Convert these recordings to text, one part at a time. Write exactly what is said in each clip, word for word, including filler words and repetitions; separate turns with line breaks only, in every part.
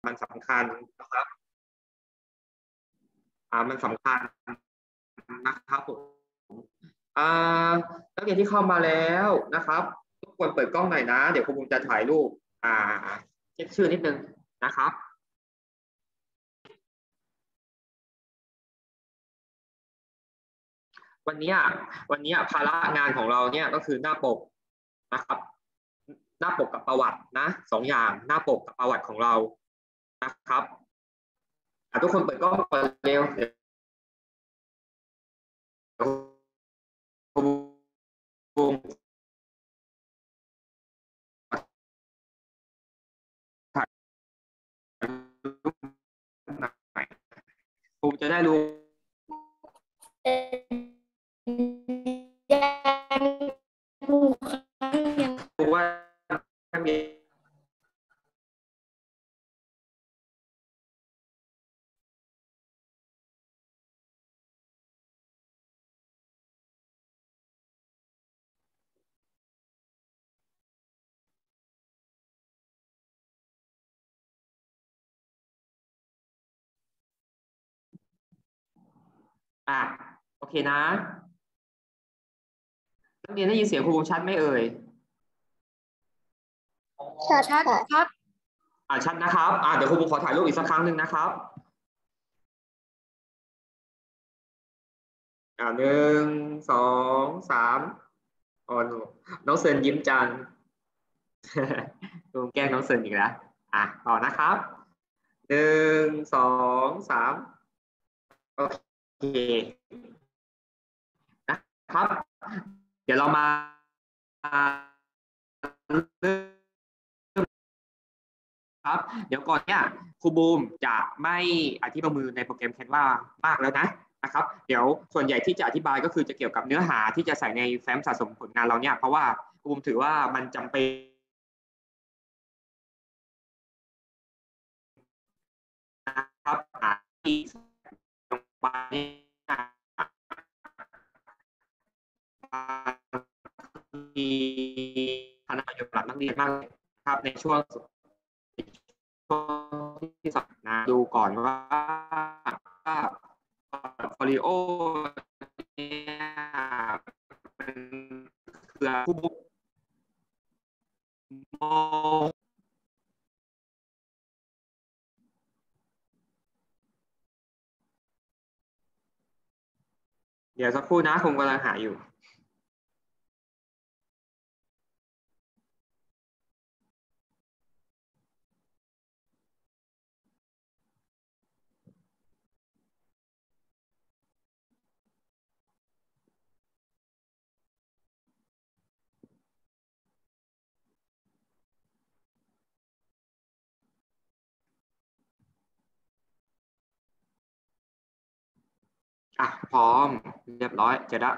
มันสำคัญนะครับอ่ามันสำคัญนะครับผมอ่านักเรียนที่เข้ามาแล้วนะครับทุกคนเปิดกล้องหน่อยนะเดี๋ยวครูบุญจะถ่ายรูปอ่าเช็คชื่อนิดนึงนะครับวันนี้วันนี้ภาระงานของเราเนี่ยก็คือหน้าปกนะครับหน้าปกกับประวัตินะสองอย่างหน้าปกกับประวัติของเรานะครับทุกคนเปิดกล้องเร็วครูจะได้รู้ว่าอ่ะโอเคนะนักเรียนได้ยินเสียงครูชัดไหมเอ่ย
ชัดชัดชัด
อ่าชัดนะครับอ่าเดี๋ยวครูขอถ่ายรูปอีกสักครั้งหนึ่งนะครับอ่าหนึ่งสองสามอ๋อน้องเซินยิ้มจังดูแกล้งน้องเซินอีกแล้วอ่ะต่อนะครับหนึ่งสองสามโอเคนะครับเดี๋ยวเรามาครับเดี๋ยวก่อนเนี่ยครูบูมจะไม่อธิบายมือในโปรแกรม Canva มากแล้วนะนะครับเดี๋ยวส่วนใหญ่ที่จะอธิบายก็คือจะเกี่ยวกับเนื้อหาที่จะใส่ในแฟ้มสะสมผลงานเราเนี่ยเพราะว่าครูบูมถือว่ามันจำเป็นนะครับที่ลงไปมีคณะประโยชน์หลักนักเรียนมากครับในช่วงที่สองนะดูก่อนว่าพอร์ตโฟลิโอเป็นเครือผู้บุกมองเดี๋ยวสักครู่นะคงกำลังหาอยู่อ่ะพร้อมเรียบร้อยเจอแล้ว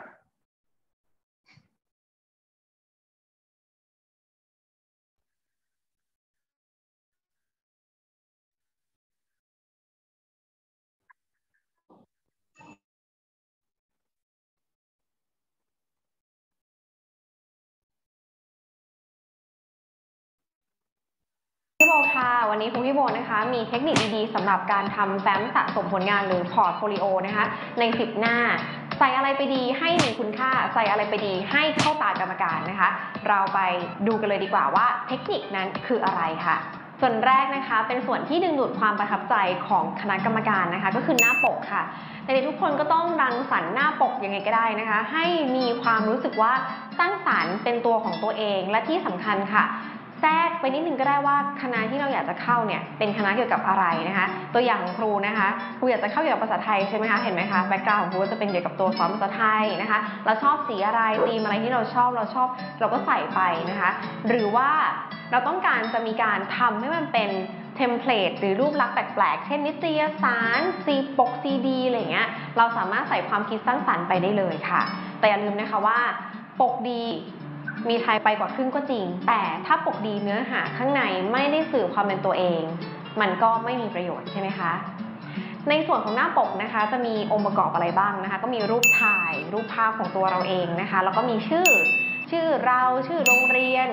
พี่โบค่ะวันนี้คุณพี่โบนะคะมีเทคนิคดีๆสำหรับการทำแฟ้มสะสมผลงานหรือพอร์ตโฟลิโอนะคะในสิบหน้าใส่อะไรไปดีให้มีคุณค่าใส่อะไรไปดีให้เข้าตากรรมการนะคะเราไปดูกันเลยดีกว่าว่าเทคนิคนั้นคืออะไรค่ะส่วนแรกนะคะเป็นส่วนที่ดึงดูดความประทับใจของคณะกรรมการนะคะก็คือหน้าปกค่ะแต่ทุกคนก็ต้องรังสรรค์หน้าปกยังไงก็ได้นะคะให้มีความรู้สึกว่าสร้างสรรค์เป็นตัวของตัวเองและที่สำคัญค่ะแทรกไปนิดนึงก็ได้ว่าคณะที่เราอยากจะเข้าเนี่ยเป็นคณะเกี่ยวกับอะไรนะคะตัวอย่างของครูนะคะครูอยากจะเข้าเกี่ยวกับภาษาไทยใช่ไหมคะเห็นไหมคะแบ็กกราวด์ของครูก็จะเป็นเกี่ยวกับตัวสอนภาษาไทยนะคะเราชอบสีอะไรธีมอะไรที่เราชอบเราชอบเราก็ใส่ไปนะคะหรือว่าเราต้องการจะมีการทำให้มันเป็นเทมเพลตหรือรูปลักษณ์แปลกๆเช่นนิตยสารซีปกซีดีอะไรอย่างเงี้ยเราสามารถใส่ความคิดสร้างสรรค์ไปได้เลยค่ะแต่อย่าลืมนะคะว่าปกดีมีไทยไปกว่าครึ่งก็จริงแต่ถ้าปกดีเนื้อหาข้างในไม่ได้สื่อความเป็นตัวเองมันก็ไม่มีประโยชน์ใช่ไหมคะในส่วนของหน้าปกนะคะจะมีองค์ประกอบอะไรบ้างนะคะก็มีรูปถ่ายรูปภาพของตัวเราเองนะคะแล้วก็มีชื่อชื่อเราชื่อโรงเรียน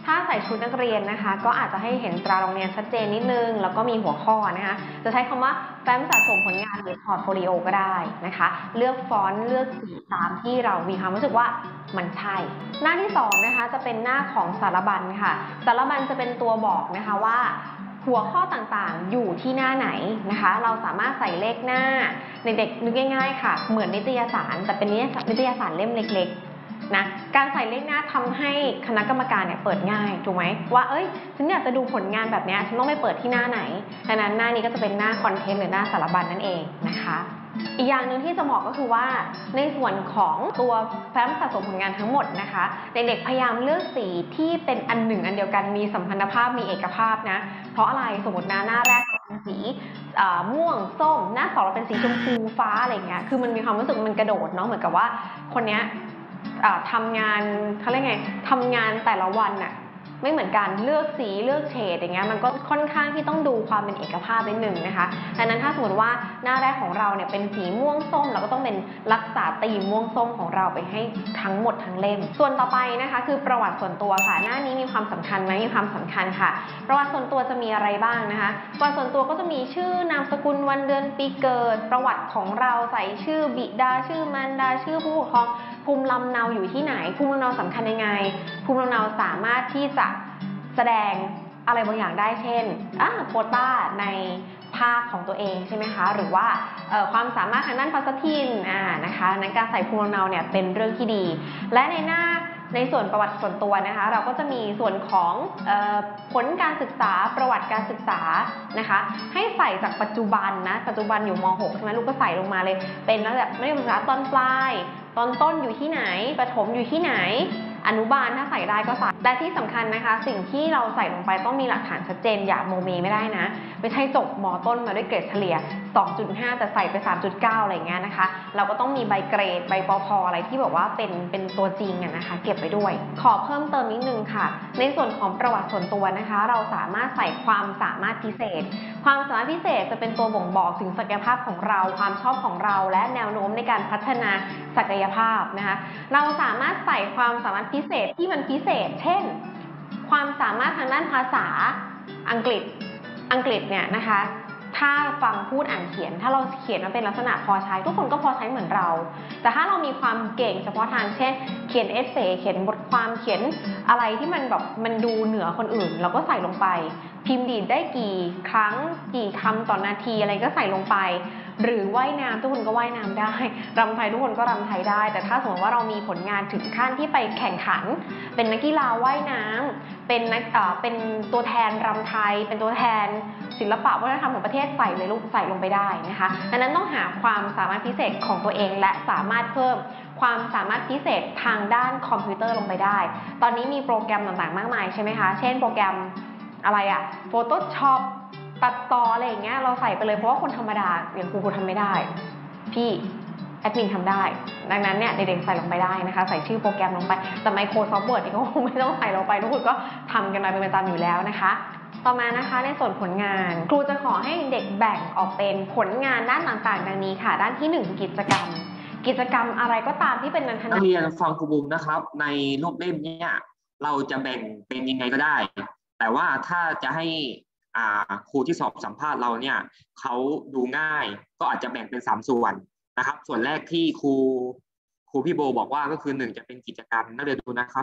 ถ้าใส่ชุดนักเรียนนะคะก็อาจจะให้เห็นตราโรงเรียนชัดเจนนิดนึงแล้วก็มีหัวข้อนะคะจะใช้คำว่าแฟ้มสะสมผลงานหรือพอร์ตโฟลิโอก็ได้นะคะเลือกฟอนต์เลือกสีตามที่เรามีความรู้สึกว่ามันใช่หน้าที่สองนะคะจะเป็นหน้าของสารบัญค่ะสารบัญจะเป็นตัวบอกนะคะว่าหัวข้อต่างๆอยู่ที่หน้าไหนนะคะเราสามารถใส่เลขหน้าในเด็กนึกง่ายๆค่ะเหมือนนิตยสารแต่เป็นนิตยสารเล่มเล็กๆนะการใส่เลขหน้าทำให้คณะกรรมการเนี่ยเปิดง่ายถูกไหมว่าเอ้ยฉันอยากจะดูผลงานแบบนี้ฉันต้องไปเปิดที่หน้าไหนดังนั้นหน้านี้ก็จะเป็นหน้าคอนเทนต์หรือหน้าสารบัญนั่นเองนะคะอีกอย่างหนึ่งที่จะบอกก็คือว่าในส่วนของตัวแฟ้มสะสมผลงานทั้งหมดนะคะเด็กๆพยายามเลือกสีที่เป็นอันหนึ่งอันเดียวกันมีสัมพันธภาพมีเอกภาพนะเพราะอะไรสมมตินะหน้าแรกเป็นสีม่วงส้มหน้าสองเราเป็นสีชมพูฟ้าอะไรเงี้ยคือมันมีความรู้สึกมันกระโดดเนาะเหมือนกับว่าคนเนี้ยทำงานเขาเรียกไงทำงานแต่ละวันน่ะไม่เหมือนกันเลือกสีเลือกเฉดอย่างเงี้ยมันก็ค่อนข้างที่ต้องดูความเป็นเอกภาพนิดนึงนะคะดังนั้นถ้าสมมติว่าหน้าแรกของเราเนี่ยเป็นสีม่วงส้มเราก็ต้องเป็นรักษาธีมม่วงส้มของเราไปให้ทั้งหมดทั้งเล่มส่วนต่อไปนะคะคือประวัติส่วนตัวค่ะหน้านี้มีความสำคัญไหมมีความสำคัญค่ะประวัติส่วนตัวจะมีอะไรบ้างนะคะประวัติส่วนตัวก็จะมีชื่อนามสกุลวันเดือนปีเกิดประวัติของเราใส่ชื่อบิดาชื่อมารดาชื่อผู้ปกครองภูมิลำเนาอยู่ที่ไหนภูมิลำเนาสำคัญยังไงภูมิลำเนาสามารถที่จะแสดงอะไรบางอย่างได้เช่นอ่ะโควต้าในภาคของตัวเองใช่ไหมคะหรือว่าความสามารถทางด้านภาษาถิ่นอ่านะคะในการใส่ภูมิลำเนาเนี่ยเป็นเรื่องที่ดีและในหน้าในส่วนประวัติส่วนตัวนะคะเราก็จะมีส่วนของเอ่อผลการศึกษาประวัติการศึกษานะคะให้ใส่จากปัจจุบันนะปัจจุบันอยู่ม หก ใช่ไหมลูกก็ใส่ลงมาเลยเป็นระดับมัธยมศึกษาตอนปลายตอนต้นอยู่ที่ไหนประถมอยู่ที่ไหนอนุบาลถ้าใส่ได้ก็ใส่แต่ที่สำคัญนะคะสิ่งที่เราใส่ลงไปต้องมีหลักฐานชัดเจนอย่าโมเมไม่ได้นะไม่ใช่จบม.ต้นมาด้วยเกรดเฉลี่ย สองจุดห้า แต่ใส่ไป สามจุดเก้า อะไรเงี้ยนะคะเราก็ต้องมีใบเกรดใบปพอะไรที่แบบว่าเป็นเป็นตัวจริงอะนะคะเก็บไว้ด้วยขอเพิ่มเติมนิดนึงค่ะในส่วนของประวัติส่วนตัวนะคะเราสามารถใส่ความสามารถพิเศษความสามารถพิเศษจะเป็นตัวบ่งบอกถึงศักยภาพของเราความชอบของเราและแนวโน้มในการพัฒนาศักยภาพนะคะเราสามารถใส่ความสามารถพิเศษที่มันพิเศษเช่นความสามารถทางด้านภาษาอังกฤษอังกฤษเนี่ยนะคะถ้าฟังพูดอ่านเขียนถ้าเราเขียนมาเป็นลักษณะพอใช้ทุกคนก็พอใช้เหมือนเราแต่ถ้าเรามีความเก่งเฉพาะทางเช่นเขียนเอเซ่เขียนบทความเขียนอะไรที่มันแบบมันดูเหนือคนอื่นเราก็ใส่ลงไปพิมพ์ดีดได้กี่ครั้งกี่คำต่อนาทีอะไรก็ใส่ลงไปหรือว่ายน้ำทุกคนก็ว่ายน้ำได้รำไทยทุกคนก็รำไทยได้แต่ถ้าสมมติว่าเรามีผลงานถึงขั้นที่ไปแข่งขันเป็นนักกีฬาว่ายน้ำเป็นนักเอ่อเป็นตัวแทนรำไทยเป็นตัวแทนศิลปะวัฒนธรรมของประเทศใส่เลยลูกใส่ลงไปได้นะคะดังนั้นต้องหาความสามารถพิเศษของตัวเองและสามารถเพิ่มความสามารถพิเศษทางด้านคอมพิวเตอร์ลงไปได้ตอนนี้มีโปรแกรมต่างๆมากมายใช่ไหมคะเช่นโปรแกรมอะไรอะ Photoshop ตัดต่ออะไรอย่างเงี้ยเราใส่ไปเลยเพราะว่าคนธรรมดาอย่างครูครูทำไม่ได้พี่แอดมินทำได้ดังนั้นเนี่ยเด็กๆใส่ลงไปได้นะคะใส่ชื่อโปรแกรมลงไปแต่ Microsoft Word นี่ก็คงไม่ต้องใส่ลงไปทุกคนก็ทำกันมาเป็นประจำอยู่แล้วนะคะต่อมานะคะในส่วนผลงานครูจะขอให้เด็กแบ่งออกเป็นผลงานด้านต่างๆดังนี้ค่ะด้านที่หนึ่งกิจกรรมกิจกรรมอะไรก็ตามที่เป็นนันทนา
นักเรียนฟังครูบูมนะครับในรูปเล่มเนี่ยเราจะแบ่งเป็นยังไงก็ได้แต่ว่าถ้าจะให้อ่าครูที่สอบสัมภาษณ์เราเนี่ยเขาดูง่ายก็อาจจะแบ่งเป็นสามส่วนนะครับส่วนแรกที่ครูครูพี่โบบอกว่าก็คือหนึ่งจะเป็นกิจกรรมนักเรียนดูนะครับ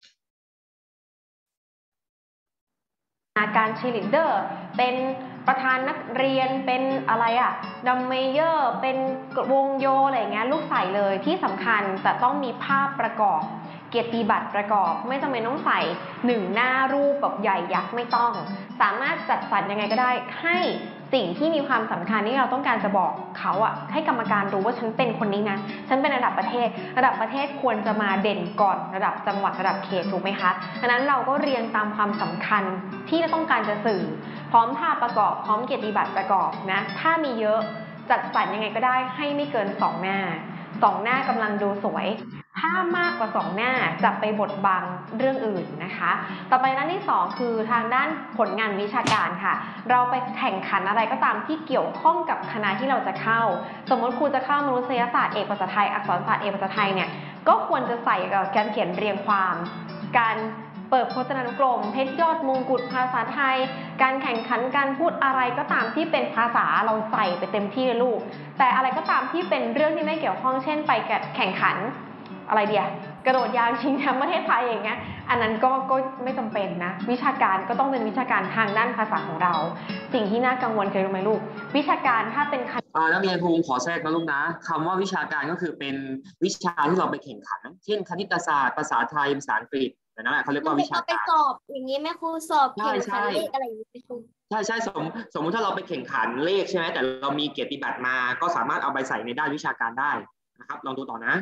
การเชียร์ลีดเดอร์เป็นประธานนักเรียนเป็นอะไรอะดัมเมเยอร์เป็นวงโยอะไรเงี้ยลูกใส่เลยที่สำคัญแต่ต้องมีภาพประกอบเกียรติบัตรประกอบไม่จำเป็นต้องใส่หนึ่งหน้ารูปแบบใหญ่ยักษ์ไม่ต้องสามารถจัดสรรยังไงก็ได้ให้สิ่งที่มีความสำคัญที่เราต้องการจะบอกเขาอะให้กรรมการรู้ว่าฉันเป็นคนนี้นะฉันเป็นระดับประเทศระดับประเทศควรจะมาเด่นก่อนระดับจังหวัดระดับเขตถูกไหมคะดังนั้นเราก็เรียงตามความสำคัญที่เราต้องการจะสื่อพร้อมภาพประกอบพร้อมเกียรติบัตรประกอบนะถ้ามีเยอะจัดสรรยังไงก็ได้ให้ไม่เกินสองหน้าสองหน้ากำลังดูสวยถ้ามากกว่าสองหน้าจะไปบดบังเรื่องอื่นนะคะต่อไปด้านที่สองคือทางด้านผลงานวิชาการค่ะเราไปแข่งขันอะไรก็ตามที่เกี่ยวข้องกับคณะที่เราจะเข้าสมมติครูจะเข้ามนุษยศาสตร์เอกภาษาไทยอักษรศาสตร์เอกภาษาไทยเนี่ยก็ควรจะใส่การเขียนเรียงความการเปิดพจนานุกรมเพชรยอดมงกุฎภาษาไทยการแข่งขันการพูดอะไรก็ตามที่เป็นภาษาเราใส่ไปเต็มที่เลยลูกแต่อะไรก็ตามที่เป็นเรื่องที่ไม่เกี่ยวข้องเช่นไปแข่งขันอะไรเดียกระโดดยางชิงแชมป์ประเทศไทยอย่างเงี้ยอันนั้นก็ก็ไม่จำเป็นนะวิชาการก็ต้องเป็นวิชาการทางด้านภาษาของเราสิ่งที่น่ากังวลคือรู้ไหมลูกวิชาการถ้าเป็น
อ่านักเรียนภูมิขอแทรกนะลูกนะคำว่าวิชาการก็คือเป็นวิชาที่เราไปแข่งขันเช่นคณิตศาสตร์ภาษาไทยภาษาอังกฤษแต่นั่นแหละเขาเรียกว่าวิชาการ
ไปสอบอย่างนี้แม่ครูสอบแข่งขันเลขอะไรอย่างนี้ครู
ใช่ใช่สมสมมติถ้าเราไปแข่งขันเลขใช่ไหมแต่เรามีเกียรติบัตรมาก็สามารถเอาไปใส่ในด้านวิชาการได้นะครับลองดูต่อนะ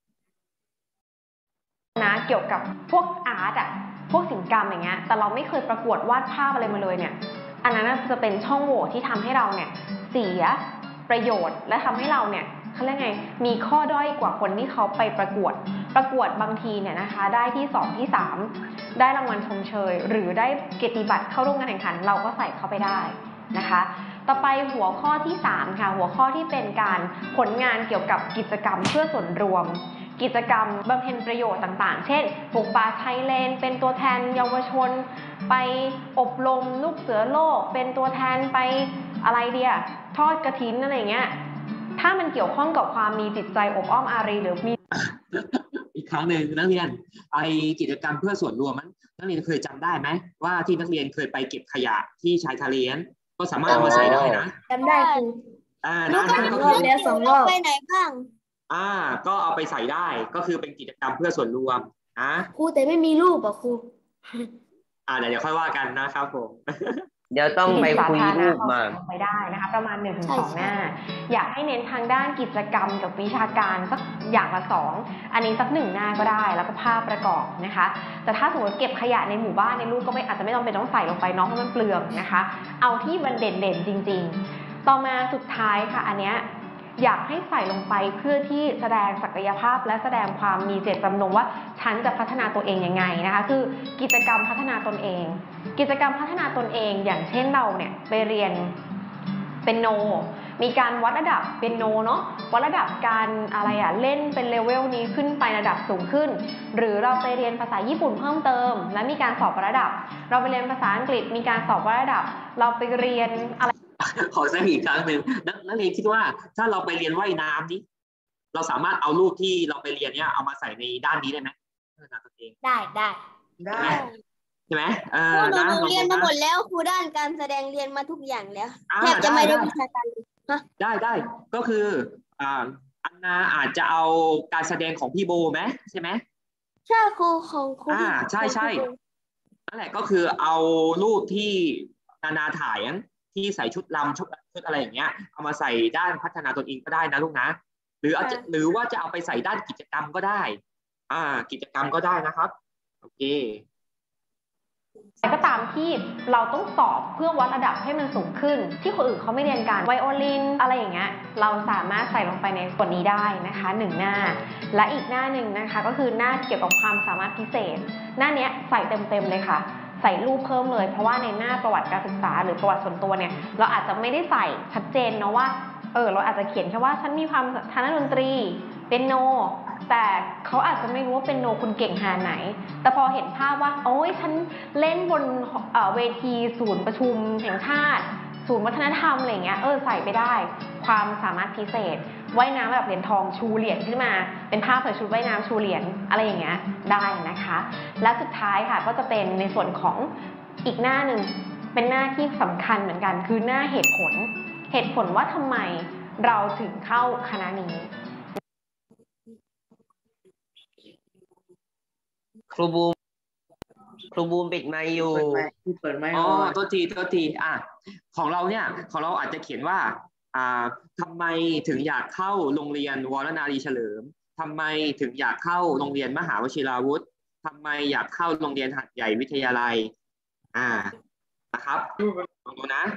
นะเกี่ยวกับพวกอาร์ตอะพวกศิลปกรรมอย่างเงี้ยแต่เราไม่เคยประกวดวาดภาพอะไรมาเลยเนี่ยอันนั้นจะเป็นช่องโหว่ที่ทำให้เราเนี่ยเสียประโยชน์และทำให้เราเนี่ยเขาเรียกไงมีข้อด้อยกว่าคนที่เขาไปประกวดประกวดบางทีเนี่ยนะคะได้ที่สองที่สามได้รางวัลชมเชยหรือได้เกียรติบัตรเข้าร่วมการแข่งขันเราก็ใส่เข้าไปได้นะคะต่อไปหัวข้อที่สามค่ะหัวข้อที่เป็นการผลงานเกี่ยวกับกิจกรรมเพื่อส่วนรวมกิจกรรมบำเพ็ญประโยชน์ต่างๆเช่นปลูกป่าชายเลนเป็นตัวแทนเยาวชนไปอบรมลูกเสือโลกเป็นตัวแทนไปอะไรเดียทอดกฐินอะไรเงี้ยถ้ามันเกี่ยวข้องกับความมีจิตใจอบอ้อมอารีหรือมี
อีกครั้งหนึ่งนักเรียนไอกิจกรรมเพื่อส่วนรวมนั้นนักเรียนเคยจำได้ไหมว่าที่นักเรียนเคยไปเก็บขยะที่ชายทะเลนั้นก็สามารถเอามาใส่ได้นะ
จำได้ครู
อ่า
นะนะก็คือแล้วสองรอบไปไหนบ้าง
อ่าก็เอาไปใส่ได้ก็คือเป็นกิจกรรมเพื่อส่วนรวมนะ
ครูแต่ไม่มีรูปอ่ะครู
อ่าเดี๋ยวเดี๋ยวค่อยว่ากันนะครับผม
เดี๋ยวต้องไปคุยรูปมา
ไปได้นะคะประมาณหนึ่งถึงสองหน้าอยากให้เน้นทางด้านกิจกรรมกับวิชาการสักอย่างละสองอันนี้สักหนึ่งหน้าก็ได้แล้วก็ภาพประกอบนะคะแต่ถ้าสมมติเก็บขยะในหมู่บ้านในรูปก็ไม่อาจจะไม่ต้องเป็นต้องใส่ลงไปเนาะเพราะมันเปลืองนะคะเอาที่มันเด่นๆจริงๆต่อมาสุดท้ายค่ะอันเนี้ยอยากให้ใส่ลงไปเพื่อที่แสดงศักยภาพและแสดงความมีเจตจำนงว่าฉันจะพัฒนาตัวเองยังไงนะคะคือกิจกรรมพัฒนาตนเองกิจกรรมพัฒนาตนเองอย่างเช่นเราเนี่ยไปเรียนเปียโนมีการวัดระดับเปียโนเนาะวัดระดับการอะไรอะเล่นเป็นเลเวลนี้ขึ้นไประดับสูงขึ้นหรือเราไปเรียนภาษาญี่ปุ่นเพิ่มเติมและมีการสอบระดับเราไปเรียนภาษาอังกฤษมีการสอบระดับเราไปเรียนอะไร
ขอแทรกอีกครั้งหนึ่งนักเรียนคิดว่าถ้าเราไปเรียนว่ายน้ำนี้เราสามารถเอารูปที่เราไปเรียนเนี่ยเอามาใส่ในด้านนี้ได้ไหม
ได้ได้
ได้ใช่ไหมเออ
หนูเรียนมาหมดแล้วครูด้านการแสดงเรียนมาทุกอย่างแล้วแทบจะไม่ได้วิชาการเลย
ได้ได้ก็คืออ่าอันนาอาจจะเอาการแสดงของพี่โบไหมใช่ไหม
ใช่ครูของครู
อ่าใช่ใช่นั่นแหละก็คือเอารูปที่นานาถ่ายนั้นที่ใส่ชุดลำชุดชุดอะไรอย่างเงี้ยเอามาใส่ด้านพัฒนาตนเองก็ได้นะลูกนะหรืออาจจะหรือว่าจะเอาไปใส่ด้านกิจกรรมก็ได้อ่ากิจกรรมก็ได้นะครับโอเค
แต่ก็ตามที่เราต้องสอบเพื่อวัดระดับให้มันสูงขึ้นที่คนอื่นเขาไม่เรียนกันไวโอลินอะไรอย่างเงี้ยเราสามารถใส่ลงไปในส่วนนี้ได้นะคะหนึ่งหน้าและอีกหน้าหนึ่งนะคะก็คือหน้าเกี่ยวกับความสามารถพิเศษหน้านี้ใส่เต็มๆเลยค่ะใส่รูปเพิ่มเลยเพราะว่าในหน้าประวัติการศึกษาหรือประวัติส่วนตัวเนี่ยเราอาจจะไม่ได้ใส่ชัดเจนเนาะว่าเออเราอาจจะเขียนแค่ว่าฉันมีความทางด้านดนตรีเป็นโนแต่เขาอาจจะไม่รู้ว่าเป็นโนคุณเก่งหาไหนแต่พอเห็นภาพว่าโอ้ยฉันเล่นบนเวทีศูนย์ประชุมแห่งชาติศูนย์วัฒนธรรมอะไรเงี้ยเออใส่ไปได้ความสามารถพิเศษว่ายน้ำแบบเหรียญทองชูเหรียญขึ้นมาเป็นภาพใส่ชุดว่ายน้ำชูเหรียญอะไรอย่างเงี้ยได้นะคะและสุดท้ายค่ะก็จะเป็นในส่วนของอีกหน้าหนึ่งเป็นหน้าที่สำคัญเหมือนกันคือหน้าเหตุผลเหตุผลว่าทำไมเราถึงเข้าคณะนี้
ครูบูมครูบูมปิดไมค์อยู่
เปิดไมค์อ๋อตัวทีตัวทีอ่ะของเราเนี่ยของเราอาจจะเขียนว่าอ่าทำไมถึงอยากเข้าโรงเรียนวรนารีเฉลิมทำไมถึงอยากเข้าโรงเรียนมหาวชิราวุธทำไมอยากเข้าโรงเรียนหัดใหญ่วิทยาลัยอ่านะครับลองดูนะ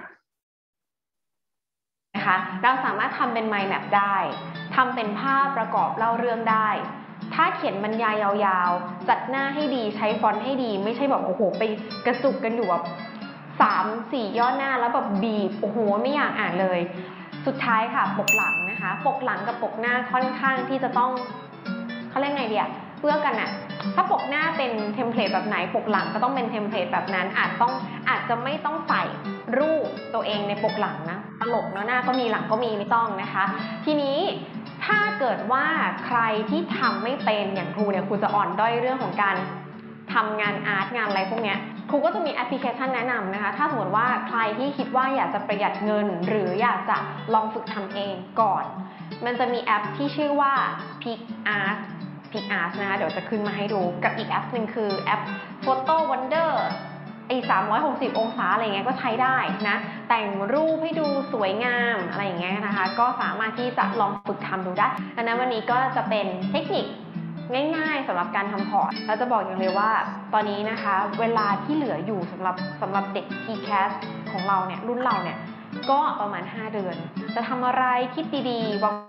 นะคะเราสามารถทำเป็น mind map ได้ทำเป็นภาพประกอบเล่าเรื่องได้ถ้าเขียนบรรยายยาวๆจัดหน้าให้ดีใช้ฟอนต์ให้ดีไม่ใช่แบบโอ้โหไปกระจุกกันอยู่แบบสามสี่ย่อหน้าแล้วแบบบีบโอ้โหไม่อยากอ่านเลยสุดท้ายค่ะปกหลังนะคะปกหลังกับปกหน้าค่อนข้างที่จะต้องเขาเรียกไงเดียเพื่อกันอะถ้าปกหน้าเป็นเทมเพลตแบบไหนปกหลังก็ต้องเป็นเทมเพลตแบบนั้นอาจต้องอาจจะไม่ต้องใส่รูปตัวเองในปกหลังนะตลกเนาะหน้าก็มีหลังก็มีไม่ต้องนะคะทีนี้ถ้าเกิดว่าใครที่ทำไม่เป็นอย่างครูเนี่ยครูจะอ่อนด้อยเรื่องของการทำงานอาร์ตงานอะไรพวกเนี้ยครูก็จะมีแอปพลิเคชันแนะนำนะคะถ้าสมมติว่าใครที่คิดว่าอยากจะประหยัดเงินหรืออยากจะลองฝึกทำเองก่อนมันจะมีแอปที่ชื่อว่า PicArt PicArt นะคะเดี๋ยวจะขึ้นมาให้ดูกับอีกแอปหนึ่งคือแอป Photo Wonder ไอ้สามร้อยหกสิบองศาอะไรเงี้ยก็ใช้ได้นะแต่งรูปให้ดูสวยงามอะไรอย่างเงี้ยนะคะก็สามารถที่จะลองฝึกทำดูได้ดังนั้นวันนี้ก็จะเป็นเทคนิคง่ายๆสำหรับการทำพอร์ตแล้วจะบอกอย่างเลยว่าตอนนี้นะคะเวลาที่เหลืออยู่สำหรับสำหรับเด็ก ที แคส ของเราเนี่ยรุ่นเราเนี่ยก็ประมาณห้าเดือนจะทำอะไรคิดดีๆวาง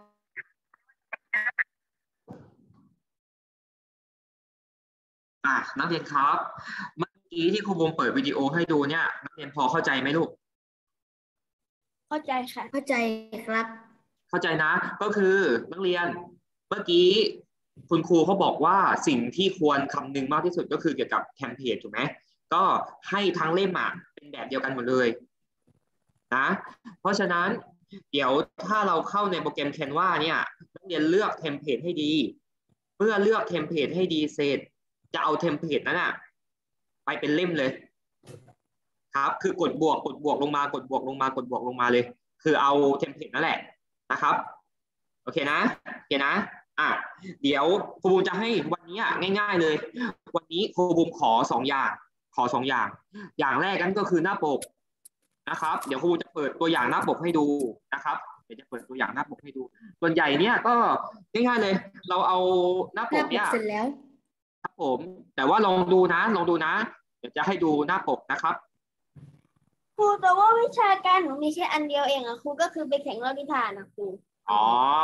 อ่ะนักเรียนครับเมื่อกี้ที่ครูบูมเปิดวิดีโอให้ดูเนี่ยนักเรียนพอเข้าใจไหมลูก
เข้าใจค่ะเข้าใจครับ
เข้าใจนะก็คือนักเรียนเมื่อกี้คุณครูเขาบอกว่าสิ่งที่ควรคำนึงมากที่สุดก็คือเกี่ยวกับเทมเพลตถูกไหมก็ให้ทั้งเล่มอ่ะเป็นแบบเดียวกันหมดเลยนะเพราะฉะนั้นเดี๋ยวถ้าเราเข้าในโปรแกรม Canva เนี่ยนักเรียนเลือกเทมเพลตให้ดีเมื่อเลือกเทมเพลตให้ดีเสร็จจะเอาเทมเพลตนั้นอ่ะไปเป็นเล่มเลยครับคือกดบวกกดบวกลงมากดบวกลงมากดบวกลงมาเลยคือเอาเทมเพลตนั่นแหละนะครับโอเคนะโอเคนะอ่ะเดี๋ยวครูบูมจะให้วันนี้ง่ายๆเลยวันนี้ครูบูมขอสองอย่างขอสองอย่างอย่างแรกนั้นก็คือหน้าปกนะครับเดี๋ยวครูจะเปิดตัวอย่างหน้าปกให้ดูนะครับเดี๋ยวจะเปิดตัวอย่างหน้าปกให้ดูส่วนใหญ่เนี่ยก็ง่ายๆเลยเราเอาหน้าปกเนี่ย
เสร็จแล้ว
ครับผมแต่ว่าลองดูนะลองดูนะเดี๋ยวจะให้ดูหน้าปกนะครับ
ครูแต่ว่าวิชาการหนูมีแค่อันเดียวเองอะครูก็คือไปแข่งเล่านิทานนะครู
อ๋อ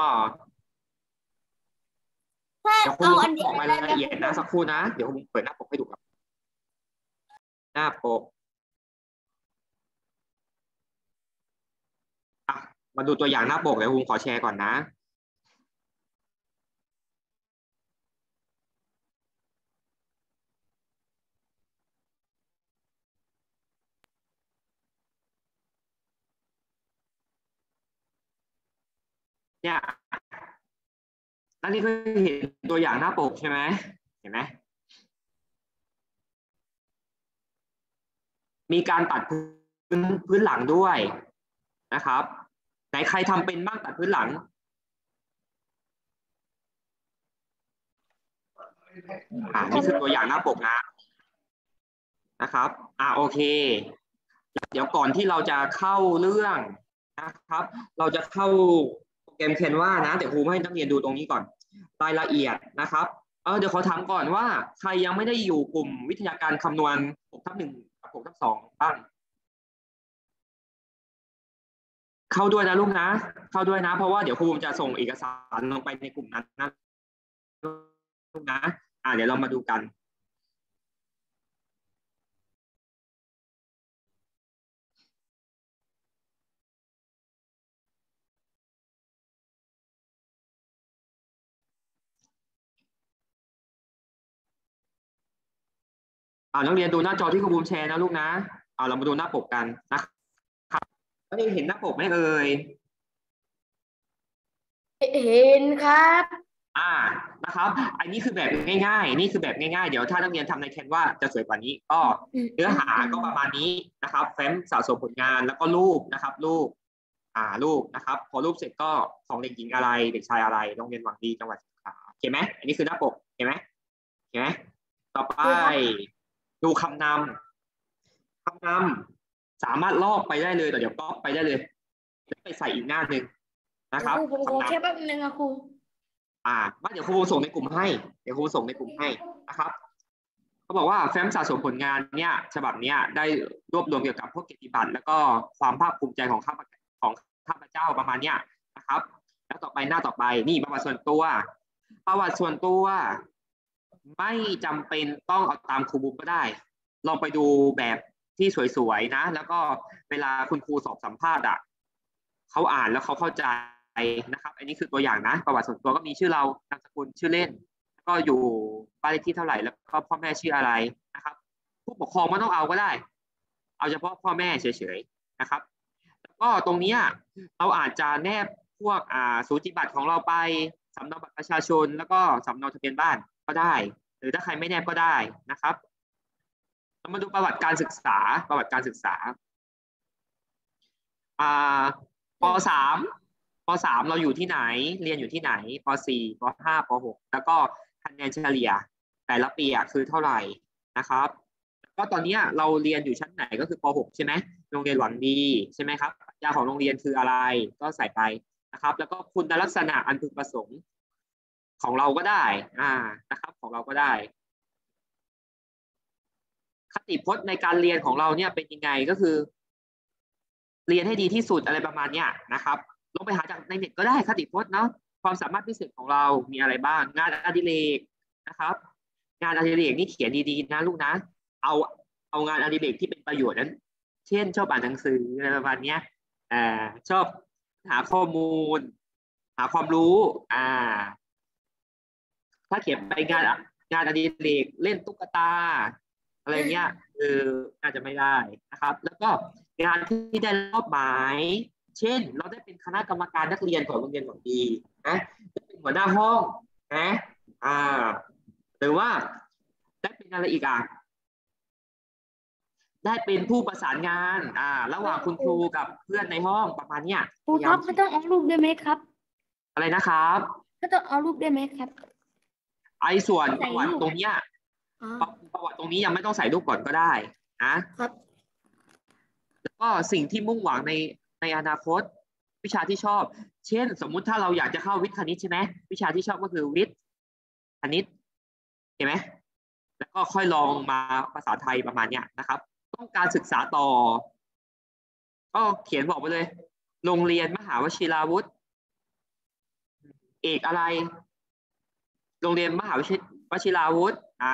ถ้าเอาอันเดียว
รายละเอียดนะสักครู่นะเดี๋ยวผมเปิดหน้าปกให้ดูครับหน้าปกอ่ะมาดูตัวอย่างหน้าปกเดี๋ยวผมขอแชร์ก่อนนะเนี่ยนักเรียนเคยเห็นตัวอย่างหน้าปกใช่ไหมเห็นไหมมีการตัดพื้นพื้นหลังด้วยนะครับไหนใครทำเป็นบ้างตัดพื้นหลังอ่านี่คือตัวอย่างหน้าปกนะนะครับอ่าโอเคเดี๋ยวก่อนที่เราจะเข้าเรื่องนะครับเราจะเข้าโปรแกรม Canva นะเดี๋ยวครูให้นักเรียนดูตรงนี้ก่อนรายละเอียดนะครับเออเดี๋ยวขอถามก่อนว่าใครยังไม่ได้อยู่กลุ่มวิทยาการคำนวณหกทับหนึ่งกับหกทับสองบ้างเข้าด้วยนะลูกนะเข้าด้วยนะเพราะว่าเดี๋ยวครูจะส่งเอกสารลงไปในกลุ่มนั้นนะลูกนะอ่าเดี๋ยวเรามาดูกันอ่านักเรียนดูหน้าจอที่ครูบูมแชร์นะลูกนะอ่าเรามาดูหน้าปกกันนะครับนักเรียนเห็นหน้าปกไหมเอ่ย
เห็นครับ
อ่านะครับอันนี้คือแบบง่ายๆนี่คือแบบง่ายๆเดี๋ยวถ้านักเรียนทำใน Canva จะสวยกว่านี้ก็เนื้อหาก็ประมาณนี้นะครับแฟ้มสะสมผลงานแล้วก็รูปนะครับรูปอ่ารูปนะครับพอรูปเสร็จก็ของเด็กหญิงอะไรเด็กชายอะไรโรงเรียนหวังดีจังหวัดสงขลาเห็นไหมอันนี้คือหน้าปกเห็นไหมเห็นไหมต่อไปดูคำนำคำนำสามารถลอกไปได้เลยแต่เดี๋ยวก๊อปไปได้เลยแล้วไปใส่อีกหน้าหนึ่งนะครับ
ผมขอแค่แป๊บนึงนะครู
อ่าว่าเดี๋ยวครูส่งในกลุ่มให้เดี๋ยวครูส่งในกลุ่มให้นะครับเขาบอกว่าแฟ้มสะสมผลงานเนี่ยฉบับเนี้ยได้รวบรวมเกี่ยวกับพวกเกียรติบัตรแล้วก็ความภาคภูมิใจของข้าพของข้าพเจ้าประมาณเนี้ยนะครับแล้วต่อไปหน้าต่อไปนี่ประวัติส่วนตัวประวัติส่วนตัวไม่จำเป็นต้องเอาตามครูบุ๊กก็ได้ลองไปดูแบบที่สวยๆนะแล้วก็เวลาคุณครูสอบสัมภาษณ์อ่ะเขาอ่านแล้วเขาเข้าใจนะครับอันนี้คือตัวอย่างนะประวัติส่วนตัวก็มีชื่อเรานามสกุลชื่อเล่นก็อยู่บ้านเลขที่เท่าไหร่แล้วก็พ่อแม่ชื่ออะไรนะครับผู้ปกครองไม่ต้องเอาก็ได้เอาเฉพาะพ่อแม่เฉยๆนะครับแล้วก็ตรงนี้เราอาจจะแนบพวกอ่าสูติบัตรของเราไปสำเนาบัตรประชาชนแล้วก็สำเนาทะเบียนบ้านก็ได้หรือถ้าใครไม่แนบก็ได้นะครับเรามาดูประวัติการศึกษาประวัติการศึกษาอ่าป.สาม ป.สาม เราอยู่ที่ไหนเรียนอยู่ที่ไหนป.สี่ ป.ห้า ป.หก แล้วก็คะแนนเฉลี่ยแต่ละปีคือเท่าไหร่นะครับก็ตอนนี้เราเรียนอยู่ชั้นไหนก็คือป.หก ใช่ไหมโรงเรียนหวังดีใช่ไหมครับยาของโรงเรียนคืออะไรก็ใส่ไปนะครับแล้วก็คุณลักษณะอันพึงประสงค์ของเราก็ได้อ่านะครับของเราก็ได้คติพจน์ในการเรียนของเราเนี่ยเป็นยังไงก็คือเรียนให้ดีที่สุดอะไรประมาณเนี้ยนะครับลงไปหาจากในเน็ตก็ได้คติพจน์เนาะความสามารถพิเศษของเรามีอะไรบ้างงานอดิเรกนะครับงานอดิเรกนี่เขียนดีๆนะลูกนะเอาเอางานอดิเรกที่เป็นประโยชน์นั้นเช่นชอบอ่านหนังสืออะไรประมาณเนี้ยอ่าชอบหาข้อมูลหาความรู้อ่าถ้าเขียนไปงานงานอดิเรกเล่นตุ๊กตาอะไรเงี้ยคือน่าจะไม่ได้นะครับแล้วก็งานที่ได้มอบหมายเช่นเราได้เป็นคณะกรรมการนักเรียนของโรงเรียนหวังดีนะได้เป็นหัวหน้าห้องนะอ่าหรือว่าได้เป็นอะไรอีกอ่ะได้เป็นผู้ประสานงานอ่าระหว่างคุณครูกับเพื่อนในห้องประมาณเนี้ย
ครูครับไม่ต้องเอารูปได้ไหมครับ
อะไรนะครับ
ไม่ต้องเอารูปได้ไหมครับ
ไอ้ส่วน
ใส่
ประวัติ
รูป
ตรงเนี้ย
อ๋อ
ประประวัติตรงนี้ยังไม่ต้องใส่รูปก่อนก็ได้นะครับ แล้วก็สิ่งที่มุ่งหวังในในอนาคตวิชาที่ชอบ เช่น สมมุติถ้าเราอยากจะเข้าวิทย์คณิตใช่ไหมวิชาที่ชอบก็คือวิทย์คณิตเห็นไหมแล้วก็ค่อยลองมาภาษาไทยประมาณเนี้ยนะครับ ต้องการศึกษาต่อ ก็เขียนบอกไปเลย โรงเรียนมหาวชิราวุธเอกอะไร โรงเรียนมหาวชิวชิราวุธอ่า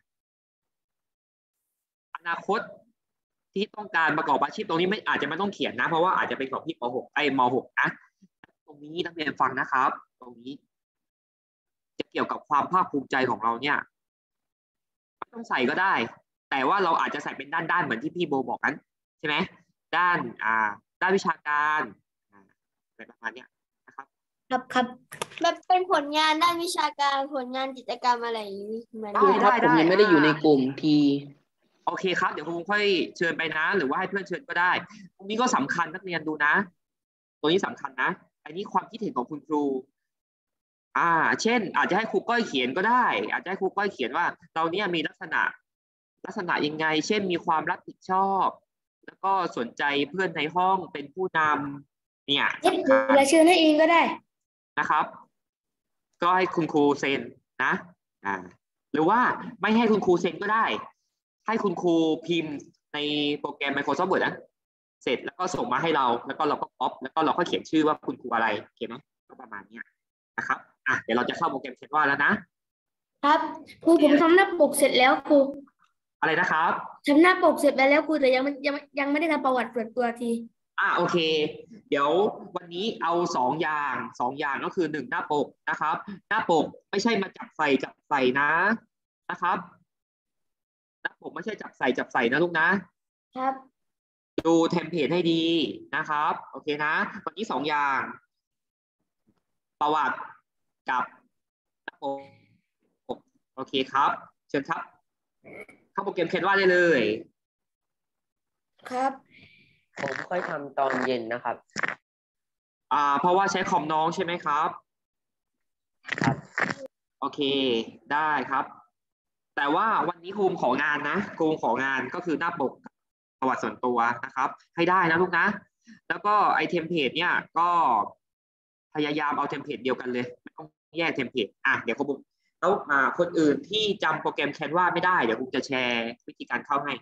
อนาคตที่ต้องการประกอบอาชีพตรงนี้ไม่อาจจะไม่ต้องเขียนนะเพราะว่าอาจจะเป็นของพี่ป .หก ไอ้ม .หก นะตรงนี้นักเรียนฟังนะครับ ตรงนี้จะเกี่ยวกับความภาคภูมิใจของเราเนี่ยไม่ต้องใส่ก็ได้ แต่ว่าเราอาจจะใส่เป็นด้านๆเหมือนที่พี่โบบอกกันใช่ไหมด้านอ่าด้านวิชาการอะไรประมาณเนี้ยนะครับ
ครับครับแบบเป็นผลงานด้านวิชาการผลงานกิจกรรมอะไรอย่างนี้เหมือน
ได้
ครับผมยังไม่ได้อยู่ในกลุ่มที
โอเคครับเดี๋ยวครูค่อยเชิญไปนะหรือว่าให้เพื่อนเชิญก็ได้ตรงนี้ก็สำคัญนักเรียนดูนะตัวนี้สำคัญนะอันนี้ความคิดเห็นของคุณครูอ่าเช่นอาจจะให้ครูก้อยเขียนก็ได้ อาจจะให้ครูก้อยเขียนว่าเราเนี่ยมีลักษณะลักษณะยังไง เช่นมีความรับผิดชอบแล้วก็สนใจเพื่อนในห้องเป็นผู้นำเนี่ยสำคัญ
เราเชิญให้เองก็ได้
นะครับ ก็ให้คุณครูเซ็นนะอ่าหรือว่าไม่ให้คุณครูเซ็นก็ได้ให้คุณครูพิมพ์ในโปรแกรม Microsoft Word นะเสร็จแล้วก็ส่งมาให้เราแล้วก็เราก็ก๊อปแล้วก็เราก็เขียนชื่อว่าคุณครูอะไรโอเคไหมก็ประมาณนี้นะครับอ่ะเดี๋ยวเราจะเข้าโปรแกรม Canva แล้วนะครับ
ครูผมทำหน้าปกเสร็จแล้วครู
อะไรนะครับ
ทำหน้าปกเสร็จไปแล้วครูแต่ยังไม่ยังยังไม่ได้ทำประวัติส่วนตัวที
อ่ะโอเค เดี๋ยววันนี้เอาสองอย่างสองอย่างก็คือหนึ่งหน้าปกนะครับ หน้าปกไม่ใช่มาจับใส่จับใส่นะนะครับหน้าปกไม่ใช่จับใส่จับใส่นะลูกนะครับ ดูเทมเพลตให้ดีนะครับโอเคนะวันนี้สองอย่าง ประวัติกับหน้าปกโอเคครับเชิญครับเข้าโปรแกรม Canva ได้เลย
ครับ
ผมค่อยทำตอนเย็นนะครับ
อ่าเพราะว่าใช้คอมน้องใช่ไหมครับ
ครับ
โอเคได้ครับ แต่ว่าวันนี้ครูของานนะครูของานก็คือหน้าปกประวัติส่วนตัวนะครับ ให้ได้นะลูกนะ แล้วก็ไอเทมเพลตเนี่ยก็พยายามเอาเทมเพลตเดียวกันเลยไม่ต้องแยกเทมเพลตอ่ะเดี๋ยวครูแล้วอ่าคนอื่นที่จำโปรแกรม Canva ไม่ได้เดี๋ยวครูจะแชร์วิธีการเข้าให้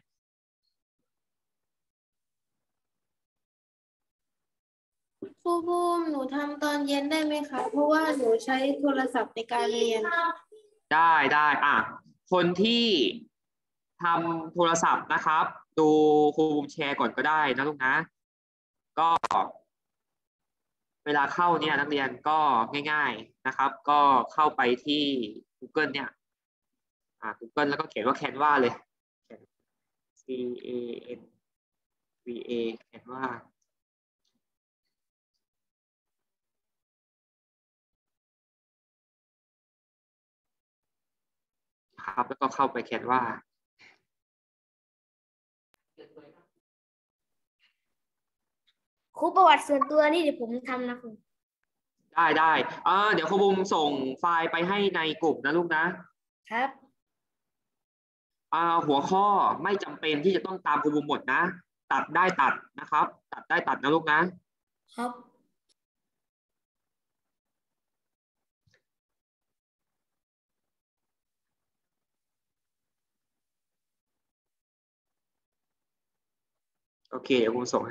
ครูบูมหนูทำตอนเย็นได้ไหมคะเพราะว่าหนูใช้โทรศัพท์ในการเรียน
ได้ได้อ่ะคนที่ทำโทรศัพท์นะครับ ดูครูบูมแชร์ก่อนก็ได้นะลูกนะ ก็เวลาเข้าเนี่ยนักเรียนก็ง่ายๆนะครับ ก็เข้าไปที่ Google เนี่ยอ่า Google แล้วก็เขียนว่า Canva เลย C A N V A Canva ครับแล้วก็เข้าไป Canva
ครูประวัติส่วนตัวนี่เดี๋ยวผมทำนะครู
ได้ได้เออเดี๋ยวครูบุมส่งไฟล์ไปให้ในกลุ่มนะลูกนะครับ อ่าหัวข้อไม่จำเป็นที่จะต้องตามครูบุมหมดนะ ตัดได้ตัดนะครับ ตัดได้ตัดนะลูกนะครับ โอเคเดี๋ยวครูส่งให้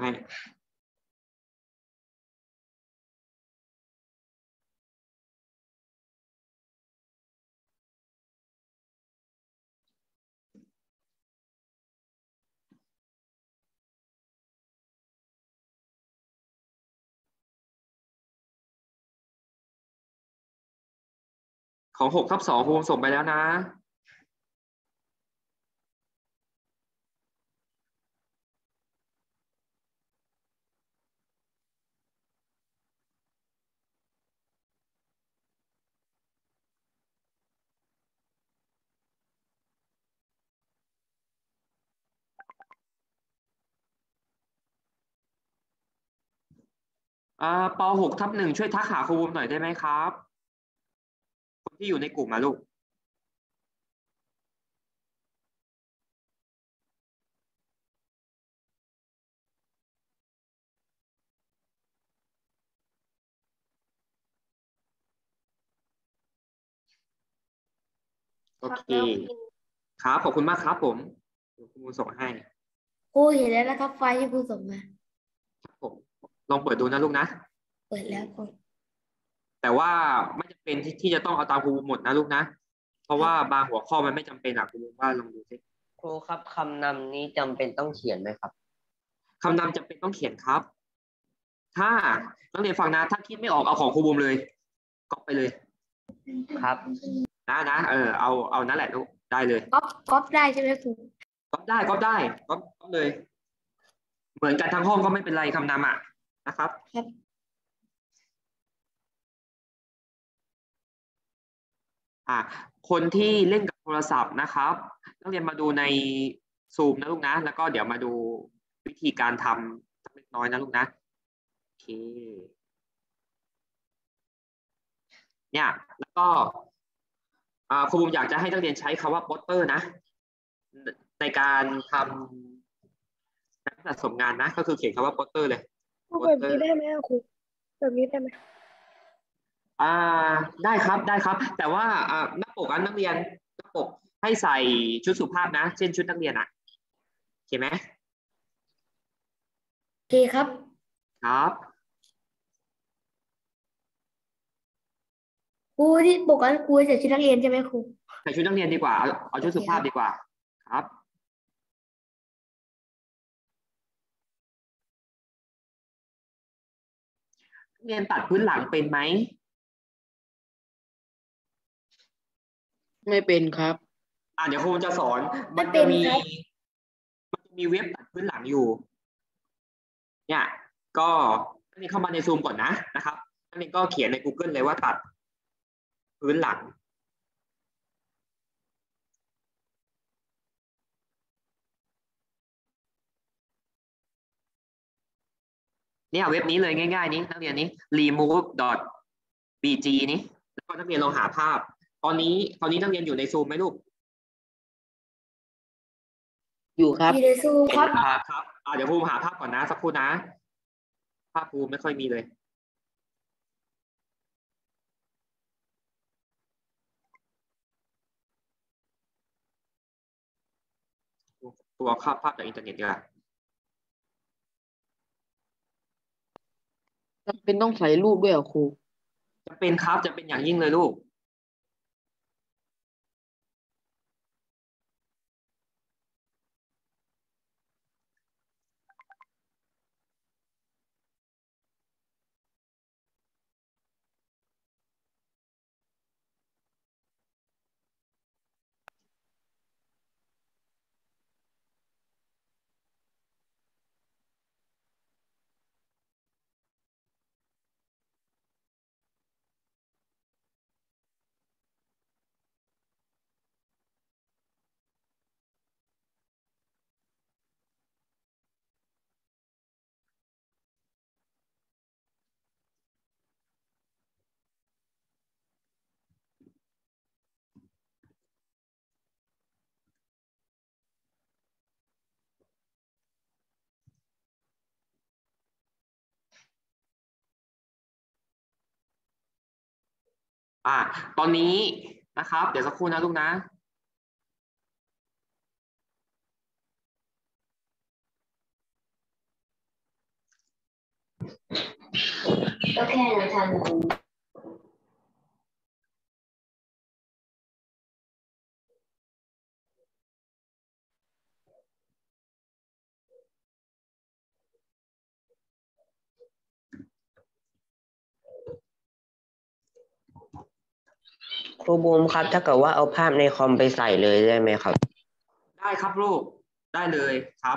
ของหกทับสองครูบุมส่งไปแล้วนะ อ่าปหกทับหนึ่งช่วยทักหาครูบุมหน่อยได้ไหมครับ คนที่อยู่ในกลุ่มมาลูก โอเค ครับ ขอบคุณมากครับผมเดี๋ยวครูบุมส่งให้
ครูเห็นแล้วนะครับไฟล์ที่ครูส่งมา
ครับผม ลองเปิดดูนะลูกนะ
เปิดแล้วครู
แต่ว่าไม่จำเป็นที่ที่จะต้องเอาตามครูหมดนะลูกนะ เพราะว่าบางหัวข้อมันไม่จำเป็นอะครูว่าลองดูสิ
ครูครับคำนำนี้จำเป็นต้องเขียนไหมครับ
คำนำจำเป็นต้องเขียนครับ ถ้าต้องเรียนฟังนะ ถ้าคิดไม่ออกเอาของครูบุมเลยก๊อปไปเลย
ครับ
นะนะเออเอาเอานั่นแหละลูกได้เลย
ก๊อปก๊อปได้ใช่ไหมครู
ก๊อปได้ก๊อปได้ก๊อปก๊อปเลย เหมือนกันทั้งห้องก็ไม่เป็นไรคำนำอ่ะนะครับ
ครับ
อ่าคนที่เล่นกับโทรศัพท์นะครับนักเรียนมาดูในซูมนะลูกนะ แล้วก็เดี๋ยวมาดูวิธีการทำสักเล็กน้อยนะลูกนะโอเคเนี่ยแล้วก็อ่าครูบุมอยากจะให้นักเรียนใช้คำว่าโปสเตอร์นะ ในการทำการสะสมงานนะ ก็คือเขียนคำว่าโปสเตอร์เลย
ครูแบบนี้ได้ไหมครูแบบนี้ได้ไหม
อ่าได้ครับได้ครับ แต่ว่าอ่าหน้าปกอันนักเรียนหน้าปกให้ใส่ชุดสุภาพนะ เช่นชุดนักเรียนอ่ะโอเคไหม
โอเคครับ
ครับ
ครูที่ปกติครูใส่ชุดนักเรียนใช่ไหมครู
ใส่ชุดนักเรียนดีกว่า เอาเอาชุดสุภาพดีกว่าครับนักเรียนตัดพื้นหลังเป็นไหม
ไม่เป็นครับ
อ่าเดี๋ยวครูจะสอน
ไม่
มัน
เป็
จะ
น
มี
ครับ
มันจะมีเว็บตัดพื้นหลังอยู่ เนี่ย ก็นักเรียนเข้ามาในซูมก่อนนะนะครับนักเรียนก็เขียนใน Google เลยว่าตัดพื้นหลัง เนี่ยเว็บนี้เลยง่ายๆนี้นักเรียนนี้ remove.bg นี้แล้วก็นักเรียนลองหาภาพ ตอนนี้ตอนนี้นักเรียนอยู่ในซูมไหมลูก
อยู่ครับ
อยู่ในซูมครับ
ครับครับอ่าเดี๋ยวภูมิหาภาพก่อนนะสักครู่นะ ภาพภูมิไม่ค่อยมีเลย ตัวภาพภาพจากอินเทอร์เน็ตดีกว่า
จำเป็นต้องใส่รูปด้วยเหรอครู
จะเป็นครับจะเป็นอย่างยิ่งเลยลูกอ่าตอนนี้นะครับเดี๋ยวสักครู่นะลูกนะ
ก็แค่หนูทำ
ครูบูมครับถ้าเกิดว่าเอาภาพในคอมไปใส่เลยได้ไหมครับ
ได้ครับลูกได้เลยครับ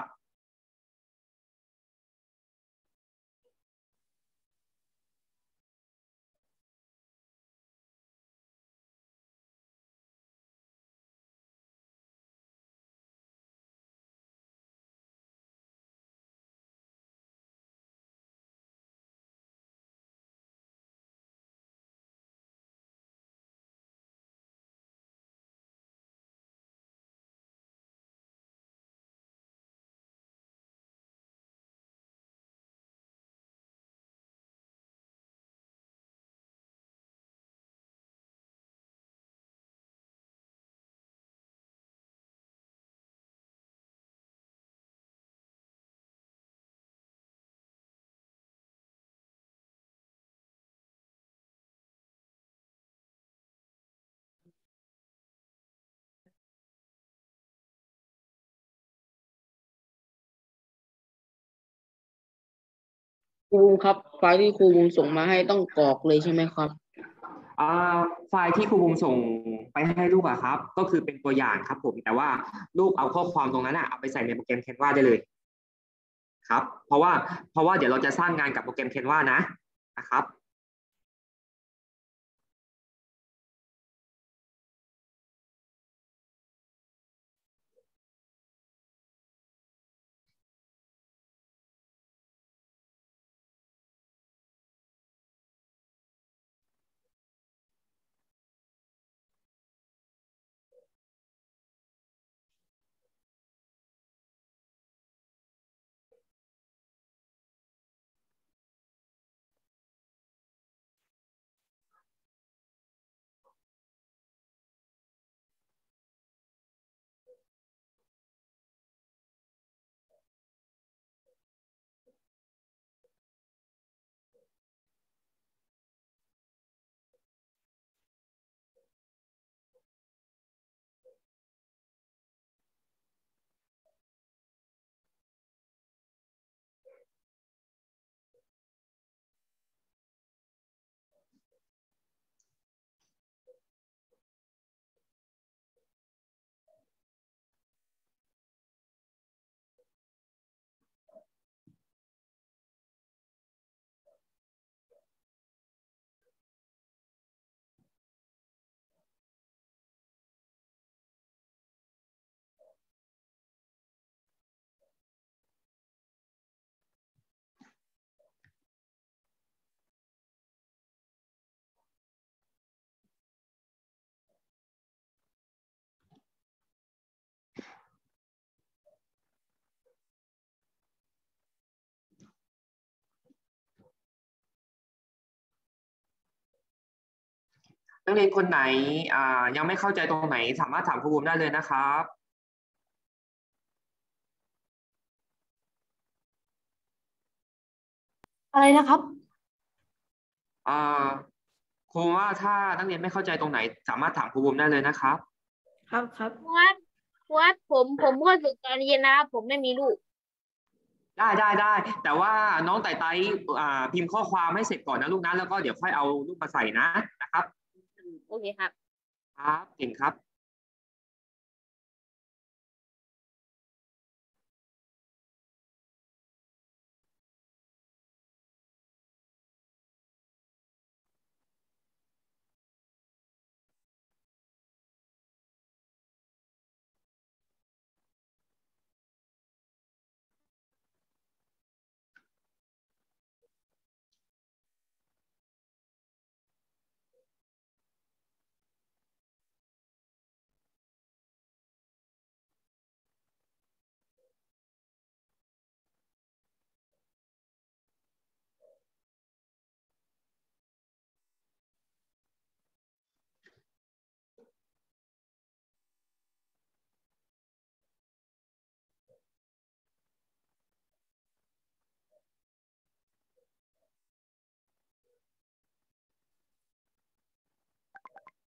ครูบูมครับไฟล์ที่ครูบูมส่งมาให้ต้องกรอกเลยใช่ไหมครับ
อ่าไฟล์ที่ครูบุมส่งไปให้ลูกอะครับก็คือเป็นตัวอย่างครับผมแต่ว่าลูกเอาข้อความตรงนั้นอะเอาไปใส่ในโปรแกรม Canva ได้เลยครับเพราะว่าเพราะว่าเดี๋ยวเราจะสร้างงานกับโปรแกรม Canva นะนะครับ นักเรียนคนไหนอ่ายังไม่เข้าใจตรงไหนสามารถถามครูบุมได้เลยนะครับ
อะไรนะครับ
อ่าครูว่าถ้านักเรียนไม่เข้าใจตรงไหนสามารถถามครูบุมได้เลยนะครับ
ครับครับ
วัดวัดผมผมก็สึกตอนเย็นนะครับผมไม่มีลูก
ได้ได้ได้แต่ว่าน้องไต่ไต่อ่าพิมพ์ข้อความให้เสร็จก่อนนะลูกนะแล้วก็เดี๋ยวค่อยเอาลูกมาใส่นะนะครับ
โอเคครับ
ครับเก่งครับ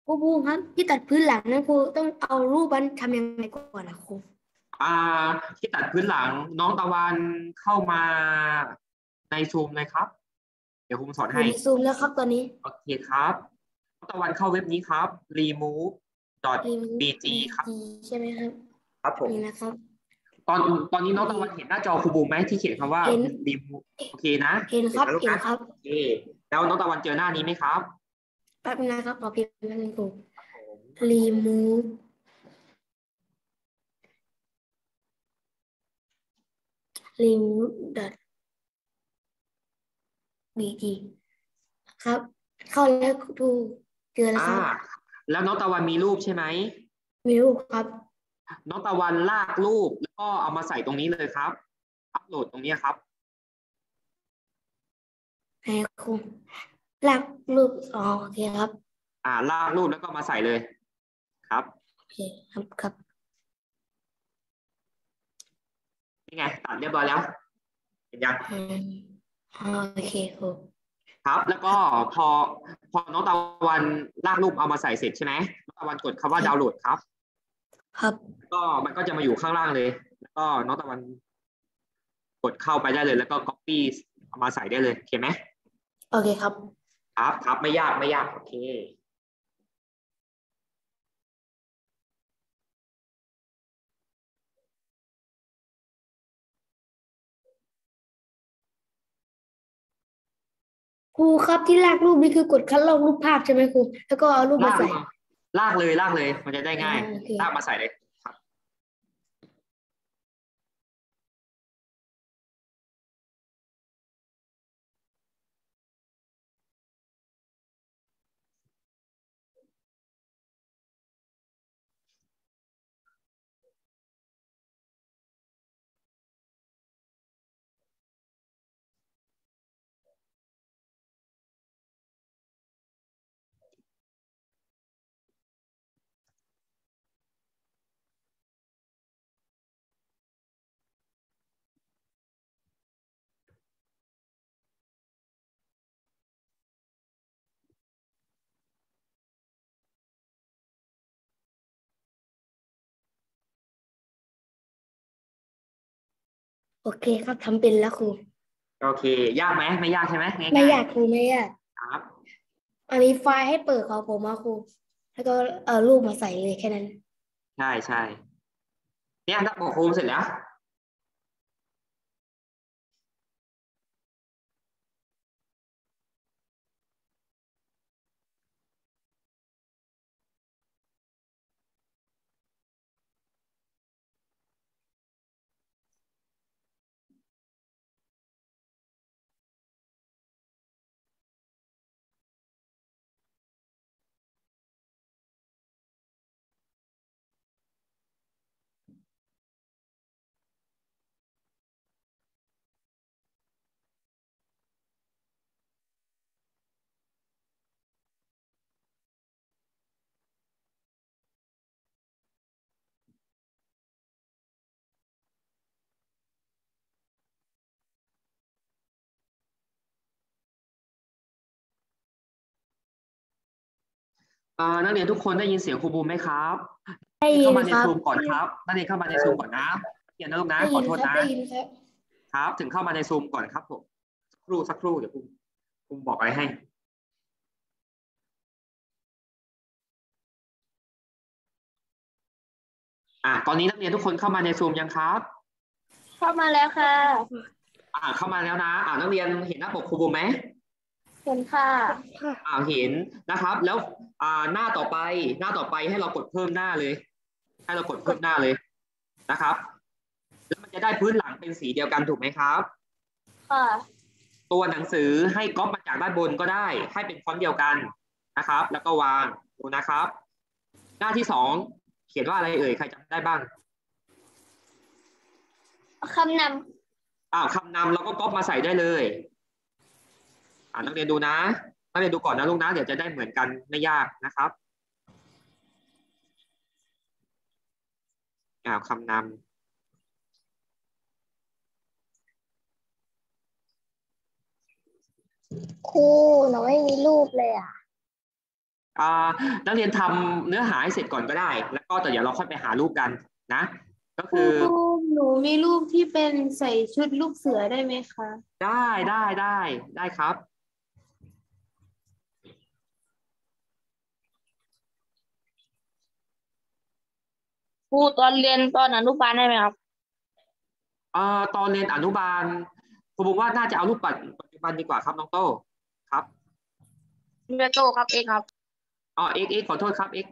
ครูบูมครับที่ตัดพื้นหลังนั้นครูต้องเอารูปมันทำยังไงก่อนนะครู
อ่าที่ตัดพื้นหลังน้องตะวันเข้ามาในซูมเลยครับ เดี๋ยวผมสอน
อยู่
ให้
ในซูมแล้วครับตอนนี้
โอเคครับน้องตะวันเข้าเว็บนี้ครับ remove
รีมูฟ
bg ครับ
จีใช่ไหมครับ
ครับผม
นี่นะครับ
ตอนตอนนี้น้องตะวันเห็นหน้าจอครูบูมไหมที่เขียนคำว่า
เห็น
remove โอเคนะ
เห็นครับ
แล้วลูก
เห็น
นะครับ โอเคแล้วน้องตะวันเจอหน้านี้ไหมครับ
แป๊บนึงนะครับขอพิมพ์แป๊บนึงครู remove remove dot bg ครับ เข้าแล้วครูเจอแล้วค
อ่า
รับ
แล้วน้องตะวันมีรูปใช่ไหม
มีรูปครับ
น้องตะวันลากรูปแล้วก็เอามาใส่ตรงนี้เลยครับ อัปโหลดตรงนี้ครับ
ให้ครูลากรูปอ๋อโอเคครับ
อ่าลากรูปแล้วก็มาใส่เลยครับ
โอเคครับครับ
นี่ไงตัดเรียบร้อยแล้วเห็นยัง
อืมอ๋อโอเคครู
ครับ แล้วก็พอพอน้องตะวันลากรูปเอามาใส่เสร็จใช่ไหมน้องตะวันกดคำว่าดาวน์โหลดครับ
ครับ
ก็มันก็จะมาอยู่ข้างล่างเลย แล้วก็น้องตะวันกดเข้าไปได้เลย แล้วก็ copy เอามาใส่ได้เลยโอเคไหม
โอเคครับ
ครับครับไม่ยากไม่ยากโอเค
ครูครับที่ลากรูปนี่คือกดคัดลอกรูปภาพใช่ไหมครูแล้วก็เอารูปมา
ลาก
ใส่
ลากเลยลากเลยมันจะได้ง่าย
โอเค
ลากมาใส่เลยครับ
โอเคครับทำเป็นแล้วครู
โอเค ยากไหมไม่ยากใช่ไหมง่ายๆ
ไม่อยากครูไม่อยาก
ครับ
อันนี้ไฟล์ให้เปิดของผมมาครูแล้วก็เอารูปมาใส่เลยแค่นั้น
ใช่ใช่เนี่ยถ้าบอกโฮมเสร็จแล้วเอ่อนักเรียนทุกคนได้ยินเสียงครูบูมไหมครับ
ได้ยิ
เข้าน มาใน
ครับ
ซูมก่อนครับนักเรียนเข้ามาในซูมก่อนนะเขียนนะลูกนะ
ได้
ข
ยิ
อน โทษ
ครับ
นะ
ได้ยินครับ
ครับ ถึงเข้ามาในซูมก่อนครับผมสักครู่สักครู่เดี๋ยวผมผมบอกอะไรให้ อ่าตอนนี้นักเรียนทุกคนเข้ามาในซูมยังครับ
เข้ามาแล้วค่ะ
อ่าเข้ามาแล้วนะ อ่านักเรียนเห็นหน้าปกครูบูมไหม
เห็นค่ะ
อ่าเห็นนะครับ แล้วอ่าหน้าต่อไปหน้าต่อไปให้เรากดเพิ่มหน้าเลย ให้เรากดเพิ่มหน้าเลยนะครับ แล้วมันจะได้พื้นหลังเป็นสีเดียวกันถูกไหมครับ
ค่ะ
ตัวหนังสือให้ก๊อปมาจากด้านบนก็ได้ ให้เป็นฟอนต์เดียวกันนะครับ แล้วก็วางดูนะครับ หน้าที่สองเขียนว่าอะไรเอ่ยใครจำได้บ้าง
คำน
อ้าวคำนำเราก็ก๊อปมาใส่ได้เลยอ่านักเรียนดูนะนักเรียนดูก่อนนะลูกนะเดี๋ยวจะได้เหมือนกันไม่ยากนะครับอ้าวคำนำ
ำครูหนูไม่มีรูปเลยอ่ะ
อ่านักเรียนทำเนื้อหาให้เสร็จก่อนก็ได้ แล้วก็แต่เดี๋ยวเราค่อยไปหารูปกันนะ ก็
ครู
คือ
บูมหนูมีรูปที่เป็นใส่ชุดลูกเสือได้ไหมคะ
ได้ได้ได้ได้ครับ
ครูตอนเรียนตอนอนุบาลได้ไหมครับ
เอ่อตอนเรียนอนุบาลครูบอกว่าน่าจะเอารูปปัจจุบันดีกว่าครับน้องโต้ครับ
เรียนโตครับเองครับ
อ๋อเอ็กเอ็กขอโทษครับเอ็ก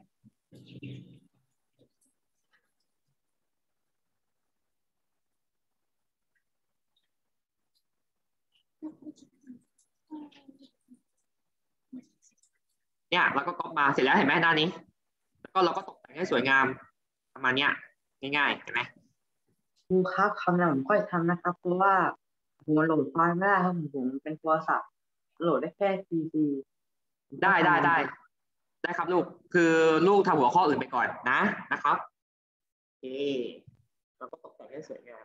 เนี่ยเราก็ก๊อปมาเสร็จแล้วเห็นไหมหน้านี้ แล้วก็เราก็ตกแต่งให้สวยงามประมาณเนี้ยง่ายๆเห็นไหม
ครูครับคำหลังผมค่อยทำนะครับเพราะว่าผมโหลดไฟล์ไม่ได้ครับผมผมเป็นโทรศัพท์โหลดได้แค่ซีดี
ได้ได้ได้ได้ครับลูกคือลูกทำหัวข้ออื่นไปก่อนนะนะครับโอเคเราก็ตกแต่งให้สวยงาม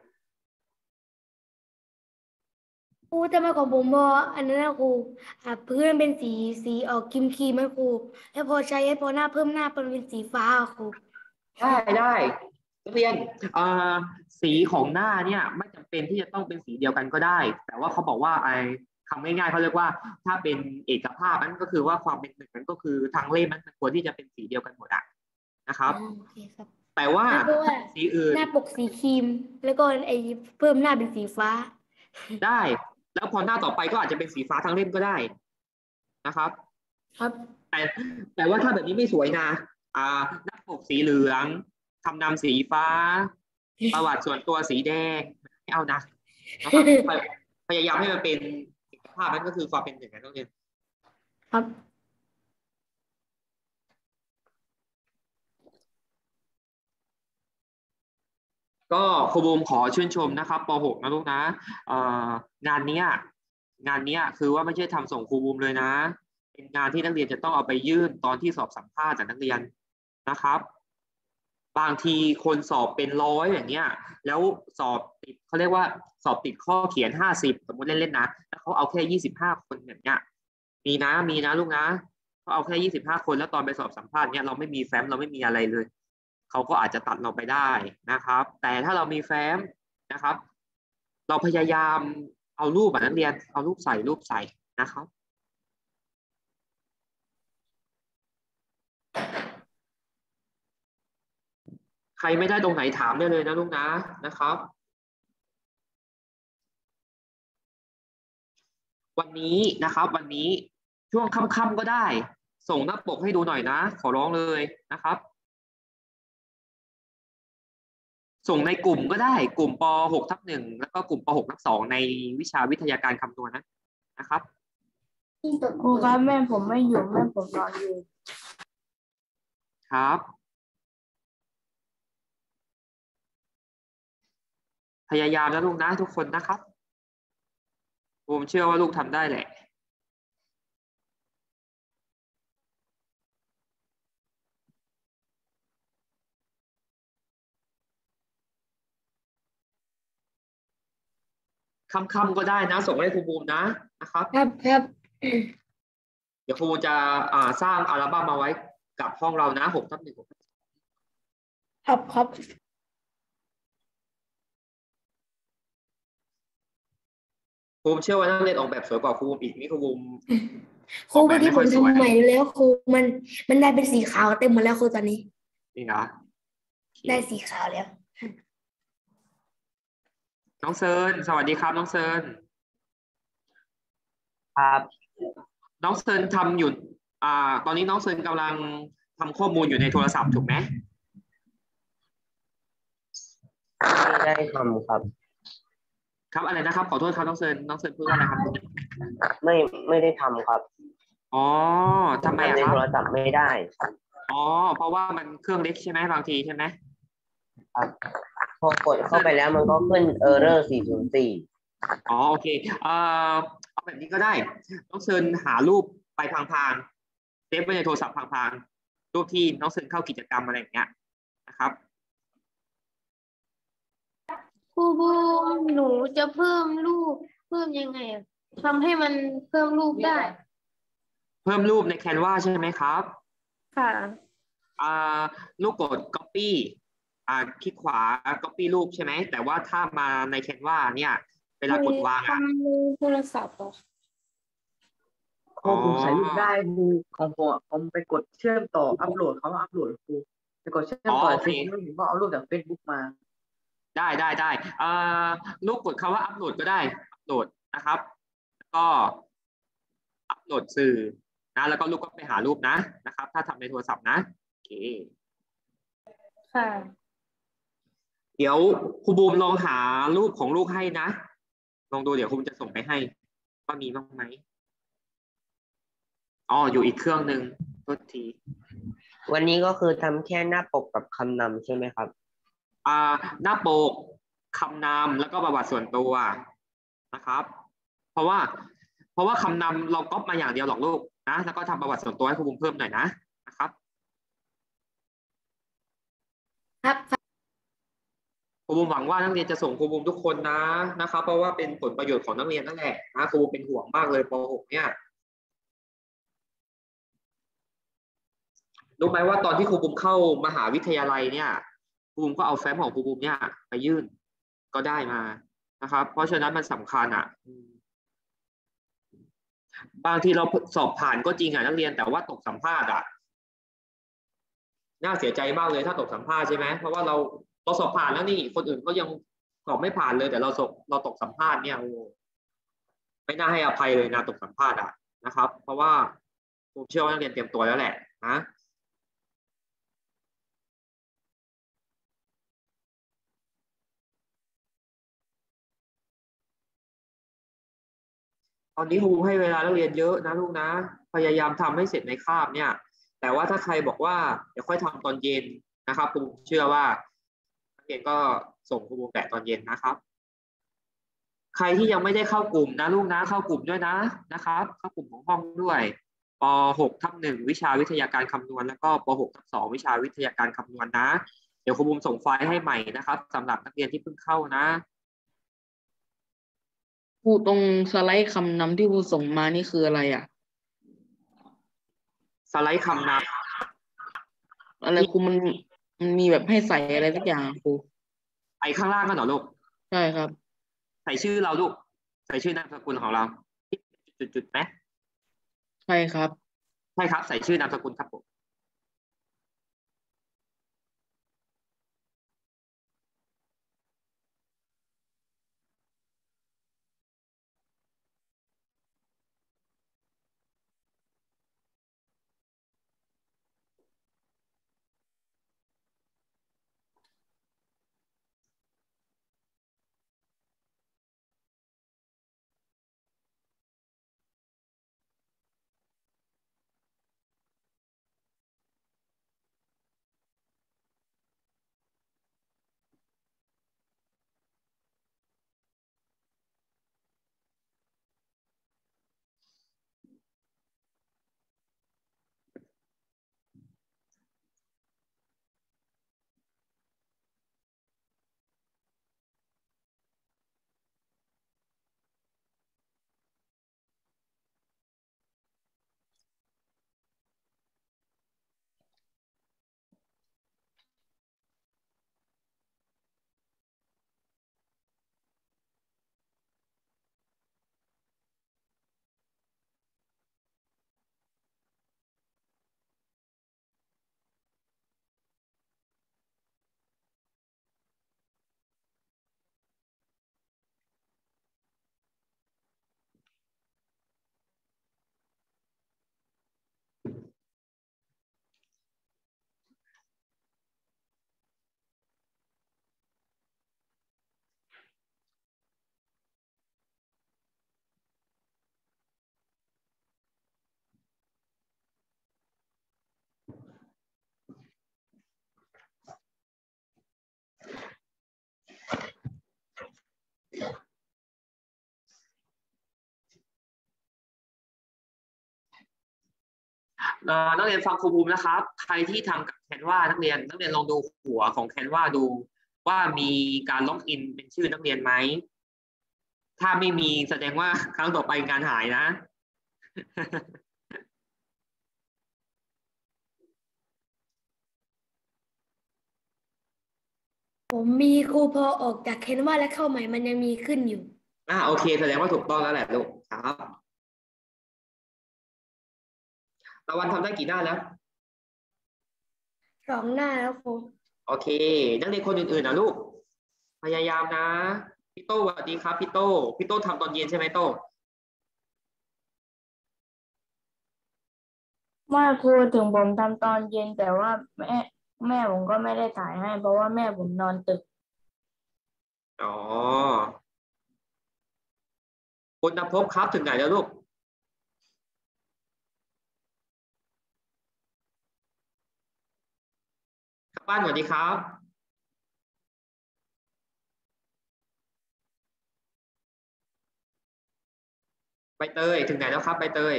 ครูแต่มาของผมพออันนั้นนะครูอ่ะพื้นมันเป็นสีสีออกครีมครีมไหมครูแล้วพอใช้ให้พอหน้าเพิ่มหน้าเป็นเป็นสีฟ้าอะครู
ได้ได้นักเรียนเอ่อสีของหน้าเนี่ยไม่จำเป็นที่จะต้องเป็นสีเดียวกันก็ได้ แต่ว่าเขาบอกว่าไอ้คำง่ายๆเขาเรียกว่าถ้าเป็นเอกภาพนั้นก็คือว่าความเป็นหนึ่งนั้นก็คือทางเล่มนั้นควรที่จะเป็นสีเดียวกันหมดอะนะครับ
อ๋อโอเคครับ
แต่ว่า
เพราะว่า
สีอื่น
หน้าปกสีครีม แล้วก็ไอ้เพิ่มหน้าเป็นสีฟ้า
ได้ แล้วพอหน้าต่อไปก็อาจจะเป็นสีฟ้าทั้งเล่มก็ได้นะครับ
ครับ
แต่แต่ว่าถ้าแบบนี้ไม่สวยนะอ่าหน้าปกสีเหลืองคำนำสีฟ้า ประวัติส่วนตัวสีแดงไม่เอานะนะครับพยพยายามให้มันเป็นเอกภาพนั่นก็คือความเป็นหนึ่งนะนักเรียน
ครับ
ก็ครูบูมขอชื่นชมนะครับป หก นะลูกนะเอ่องานเนี้ยงานเนี้ยคือว่าไม่ใช่ทำส่งครูบูมเลยนะ เป็นงานที่นักเรียนจะต้องเอาไปยื่นตอนที่สอบสัมภาษณ์จากนักเรียนนะครับ บางทีคนสอบเป็นร้อยอย่างเงี้ยแล้วสอบติดเขาเรียกว่าสอบติดข้อเขียนห้าสิบสมมติเล่นๆนะแล้วเขาเอาแค่ยี่สิบห้าคนอย่างเงี้ยมีนะมีนะลูกนะเขาเอาแค่ยี่สิบห้าคนแล้วตอนไปสอบสัมภาษณ์เนี้ยเราไม่มีแฟ้มเราไม่มีอะไรเลยเขาก็อาจจะตัดเราไปได้นะครับ แต่ถ้าเรามีแฟ้มนะครับ เราพยายามเอารูปแบบนักเรียนเอารูปใส่รูปใส่นะครับ ใครไม่ได้ตรงไหนถามได้เลยนะลูกนะนะครับ วันนี้นะครับ วันนี้ช่วงค่ำๆก็ได้ ส่งหน้าปกให้ดูหน่อยนะ ขอร้องเลยนะครับ ส่งในกลุ่มก็ได้กลุ่มป หก ทับหนึ่งแล้วก็กลุ่มป หก ทับสองในวิชาวิทยาการคำนวณนะนะครับ
ครูครับแม่ผมไม่อยู่แม่ผมนอนอยู่
ครับ พยายามนะลูกนะทุกคนนะครับผมเชื่อว่าลูกทำได้แหละค่ำๆก็ได้นะส่งให้ครูบูมนะนะครับ
ครับครับ
เดี๋ยวครูบูมจะอ่าสร้างอัลบั้มมาไว้กับห้องเรานะหกทับหนึ่ง
ครับครับ
ครูบูมเชื่อว่านักเรียนออกแบบสวยกว่าครูบูมอีกนี่ครูบูม
ครูเมื่อกี้ผมทำใหม่แล้วครูมันมันได้เป็นสีขาวเต็มหมดแล้วครูตอนนี้
นี่นะ
ได้สีขาวแล้ว
น้องเซิร์นสวัสดีครับน้องเซิร์น
ครับ
น้องเซิร์นทำอยู่อ่าตอนนี้น้องเซิร์นกำลังทำข้อมูลอยู่ในโทรศัพท์ถูกไหม
ไม่ได้ทำครับ
ครับอะไรนะครับขอโทษครับน้องเซิร์นน้องเซิร์นพูดว่าอะไรครับ
ไม่ไม่ได้ทำครับ
อ๋อทำไมอะ
ใน
ครับ
โทรศัพท์ไม่ได้
อ๋อเพราะว่ามันเครื่องเล็กใช่ไหมบางทีใช่ไหม
ครับพอกดเข้าไปแล้วมันก็ขึ้น error สี่ศูนย์สี่
อ๋อโอเคเอ่อเอาแบบนี้ก็ได้น้องเซิร์นหารูปไปพางๆเซฟไว้ในโทรศัพท์พางๆรูปที่น้องเซิร์นเข้ากิจกรรมอะไรอย่างเงี้ยนะครับ
ครูบูมหนูจะเพิ่มรูปเพิ่มยังไงอะทำให้มันเพิ่มรูปได้
เพิ่มรูปใน Canva ใช่ไหมครับ
ค่ะ
อ่าลูกกด copy อ่าคลิกขวา copy รูปใช่ไหมแต่ว่าถ้ามาใน Canva เนี่ยเวลากดวางอ่ะ
ทำในโทรศัพท์เหรอ
ครูผมใส่รูปได้ครูของผมอะผมไปกดเชื่อมต่ออัปโหลดเขาว่าอัปโหลดครูไปกดเชื่อมต่อเฟซบุ๊กผมก็เอารูปจากเฟซบุ๊กมา
ได้ได้ได้อ่าลูกกดคำว่าอัปโหลดก็ได้อัปโหลดนะครับแล้วก็อัปโหลดสื่อนะแล้วก็ลูกก็ไปหารูปนะนะครับ ถ้าทำในโทรศัพท์นะโอเค
ค่ะ
เดี๋ยวครูบูมลองหารูปของลูกให้นะลองดูเดี๋ยวครูจะส่งไปให้ว่ามีบ้างไหมอ๋ออยู่อีกเครื่องหนึ่งโทษที
วันนี้ก็คือทำแค่หน้าปกกับคำนำใช่ไหมครับ
อ่าหน้าปกคำนำแล้วก็ประวัติส่วนตัวนะครับ เพราะว่าเพราะว่าคำนำเราก๊อปมาอย่างเดียวหรอกลูกนะแล้วก็ทำประวัติส่วนตัวให้ครูบูมเพิ่มหน่อยนะนะครับ
ครับครับ
ครูบูมหวังว่านักเรียนจะส่งครูบูมทุกคนนะนะครับ เพราะว่าเป็นผลประโยชน์ของนักเรียนนั่นแหละนะครูบูมเป็นห่วงมากเลยป .หก เนี่ยรู้ไหมว่าตอนที่ครูบูมเข้ามหาวิทยาลัยเนี่ยครูบูมก็เอาแฟ้มของครูบูมเนี่ยไปยื่นก็ได้มานะครับ เพราะฉะนั้นมันสำคัญอ่ะบางทีเราสอบผ่านก็จริงอ่ะนักเรียนแต่ว่าตกสัมภาษณ์อ่ะน่าเสียใจมากเลยถ้าตกสัมภาษณ์ใช่ไหมเพราะว่าเราเราสอบผ่านแล้วนี่คนอื่นก็ยังสอบไม่ผ่านเลยแต่เราสอบเราตกสัมภาษณ์เนี่ยโอ้ไม่น่าให้อภัยเลยนะตกสัมภาษณ์อ่ะนะครับ เพราะว่าผมเชื่อว่านักเรียนเตรียมตัวแล้วแหละนะตอนนี้ครูให้เวลานักเรียนเยอะนะลูกนะพยายามทำให้เสร็จในคาบเนี่ยแต่ว่าถ้าใครบอกว่าเดี๋ยวค่อยทำตอนเย็นนะครับครูเชื่อว่านักเรียนก็ส่งครูแปะตอนเย็นนะครับใครที่ยังไม่ได้เข้ากลุ่มนะลูกนะเข้ากลุ่มด้วยนะนะครับเข้ากลุ่มของห้องด้วยป หก ทับ หนึ่งวิชาวิทยาการคำนวณแล้วก็ป หก ทับ สอง วิชาวิทยาการคำนวณนะเดี๋ยวครูบุมส่งไฟล์ให้ใหม่นะครับสำหรับนักเรียนที่เพิ่งเข้านะ
ครูตรงสไลด์คำนำที่ครูส่งมานี่คืออะไรอ่ะ
สไลด์คำน
อะไรครูมันมันมีแบบให้ใส่อะไรสักอย่างอะครู
ำไอ้ข้างล่างก็เหรอลูก
ใช่ครับ
ใส่ชื่อเราลูกใส่ชื่อนามสกุลของเราจุดๆไหม
ใช่ครับ
ใช่ครับใส่ชื่อนามสกุลครับผมนักเรียนฟังครูบูมนะครับใครที่ทำกับแคนวานักเรียนนักเรียนลองดูหัวของแคนวาดูว่ามีการล็อกอินเป็นชื่อนักเรียนไหมถ้าไม่มีแสดงว่าครั้งต่อไปงานหายนะ
ผมมีครูพอออกจากแคนวาและเข้าใหม่มันยังมีขึ้นอยู่
อ่าโอเคแสดงว่าถูกต้องแล้วแหละลูกครับตะวันทำได้กี่หน้าแล้ว
สองหน้าแล้วครู
โอเคนักเรียนคนอื่นๆนะลูกพยายามนะพี่โต้สวัสดีครับพี่โต้พี่โต้ทำตอนเย็นใช่ไหมโต้
ว่าครูถึงผมทำตอนเย็นแต่ว่าแม่แม่ผมก็ไม่ได้ถ่ายให้เพราะว่าแม่ผมนอนตึก
อ๋อคุณภพครับถึงไหนแล้วลูกครับบ้านสวัสดีครับใบเตยถึงไหนแล้วครับใบเตย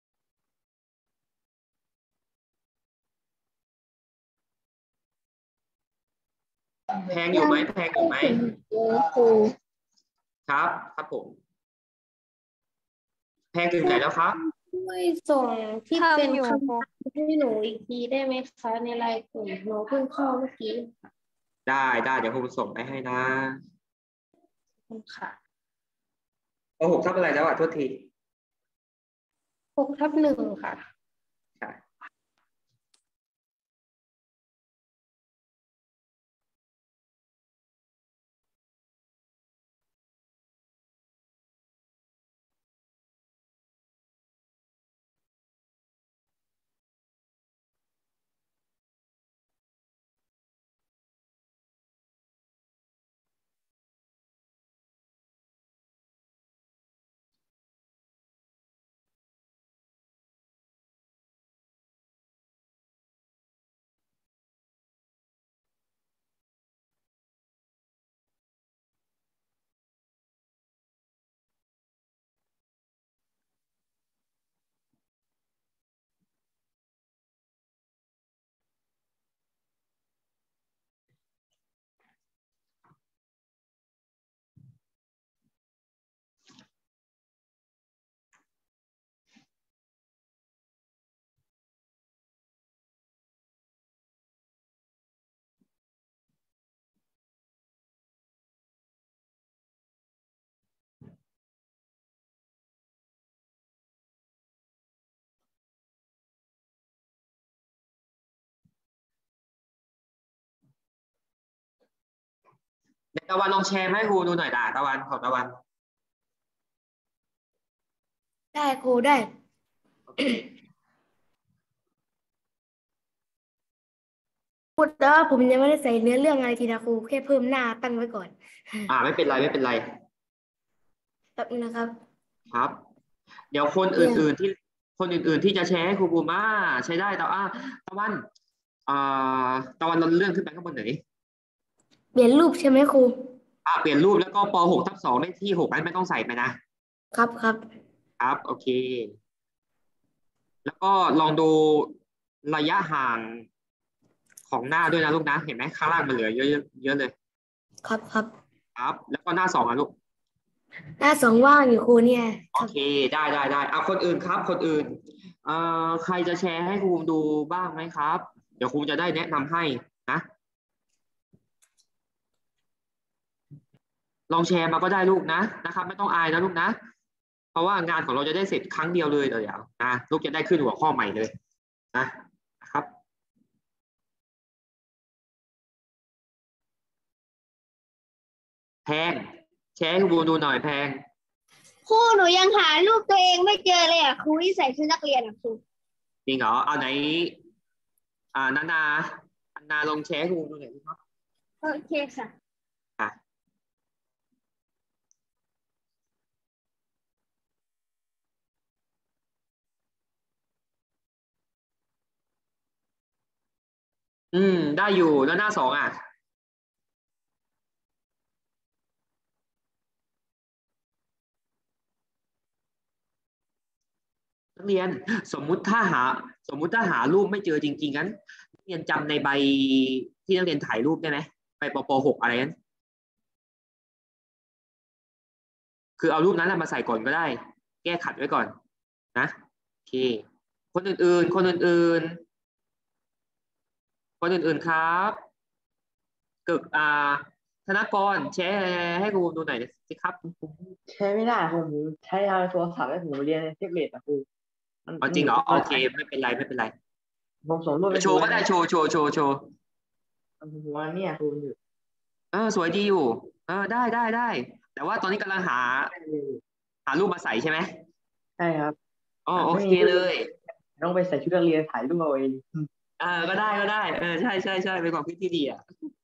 แพงอยู่ไหมแพงอยู่ไหม
ครู
ครับครับผมแพงถึงไหนแล้วครับ
ช่วยส่งที่เป็นคำถามให้หนูอีกทีได้ไหมคะในไลน์กลุ่มหนูเพิ่งเข้าเมื่อกี้
ได้ได้เดี๋ยวผมส่งไปให้นะ
ค่ะ
โอ้หกทับอะไรแล้วอ่ะโทษที
หกทับหนึ่งค่ะ
ใช่เดี๋ยวตะวันลองแชร์ให้ครูดูหน่อยด่าตะวันของตะวัน
ได้ครูได้
โอเค
พูดแล้วผมยังไม่ได้ใส่เนื้อเรื่องอะไรทีนะครูแค่เพิ่มหน้าตั้งไว้ก่อน
อ่าไม่เป็นไรไม่เป็นไร
แป๊บนึงนะครับ
ครับ เดี๋ยวคนอื่นๆที่คนอื่นๆที่จะแชร์ให้ครูบูมาใช้ได้แต่อ่าตะวันอ่าตะวันเราเลื่อนขึ้นไปข้างบนไหน
เปลี่ยนรูปใช่ไหมครู
อ่าเปลี่ยนรูปแล้วก็ปหกทับสองได้ที่หกนั้นไม่ต้องใส่ไปนะครับ
ครับ
ครับโอเค แล้วก็ลองดูระยะห่างของหน้าด้วยนะลูกนะเห็นไหมข้างล่างมันเหลือเยอะเยอะเลย
ครับครับ
ครับ แล้วก็หน้าสองอ่ะลูก
หน้าสองว่างอยู่ครูเนี่ย
โอเคได้ได้ได้เอาคนอื่นครับคนอื่นเอ่อใครจะแชร์ให้ครูดูบ้างไหมครับ เดี๋ยวครูจะได้แนะนำให้นะลองแชร์มาก็ได้ลูกนะนะครับไม่ต้องอายนะลูกนะเพราะว่างานของเราจะได้เสร็จครั้งเดียวเลยเดี๋ยวนะลูกจะได้ขึ้นหัวข้อใหม่เลยนะนะครับแพงแชร์ให้ครูดูหน่อยแพง
ครูหนูยังหารูปตัวเองไม่เจอเลยอ่ะครูที่ใส่ชุดนักเรียนอ่ะครู
จริงเหรอเอาไหนอ่านานานานาลองแชร์ให้ครูดูหน่อยครับ
โอเคค่ะ
อ่ะอืมได้อยู่แล้วหน้าสองอ่ะนักเรียนสมมุติถ้าหาสมมุติถ้าหารูปไม่เจอจริงๆงั้นนักเรียนจำในใบที่นักเรียนถ่ายรูปได้ไหมใบปปหกอะไรนั้นคือเอารูปนั้นมาใส่ก่อนก็ได้ แก้ขัดไว้ก่อนนะโอเคคนอื่นๆคนอื่นๆคนอื่นๆครับกึกอ่าธนกรแชร์ให้ครูดูหน่อยสิครับ
ใช้ไม่ได้ผมใช้ทางโทรศัพท์ให้ผมเรียนในแท็บเล็ตอะครูมัน
อ๋อจริงเหรอโอเคไม่เป็นไรไม่เป็นไร
ผมส่งรูปไป
โชว์ก็ได้โชว์โชว์โชว์โชว์
ผมว่าเนี่ยครูอยู่
เออสวยดีอยู่เออได้ได้ได้แต่ว่าตอนนี้กำลังหาหารูปมาใส่ใช่ไหม
ใช่ครับ
อ๋อโอเคเลย
ต้องไปใส่ชุดนักเรียนถ่ายรูปเอาเอง
เออก็ได้ก็ได้เออใช่ใช่ใช่เป็นความคิดที่ดีอ่ะ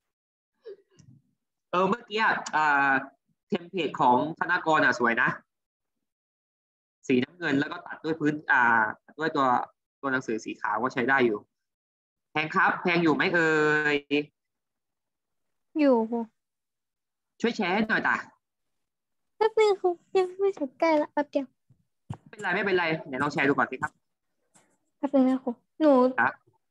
เออเมื่อกี้อ่าเทมเพลตของธนกรอ่ะสวยนะสีน้ำเงินแล้วก็ตัดด้วยพื้นอ่าตัดด้วยตัวตัวหนังสือสีขาวก็ใช้ได้อยู่แพงครับแพงอยู่ไหมเอ่ย
อยู่ครู
ช่วยแชร์ให้หน่อยตา
แป๊บนึงครูยังไม่ถึงใกล้ละแป๊บเดียว
ไม่เป็นไรไม่เป็นไรเดี๋ยวลองแชร์ดูก่อนสิครับ
แป๊บนึงนะครูหนู
ครับ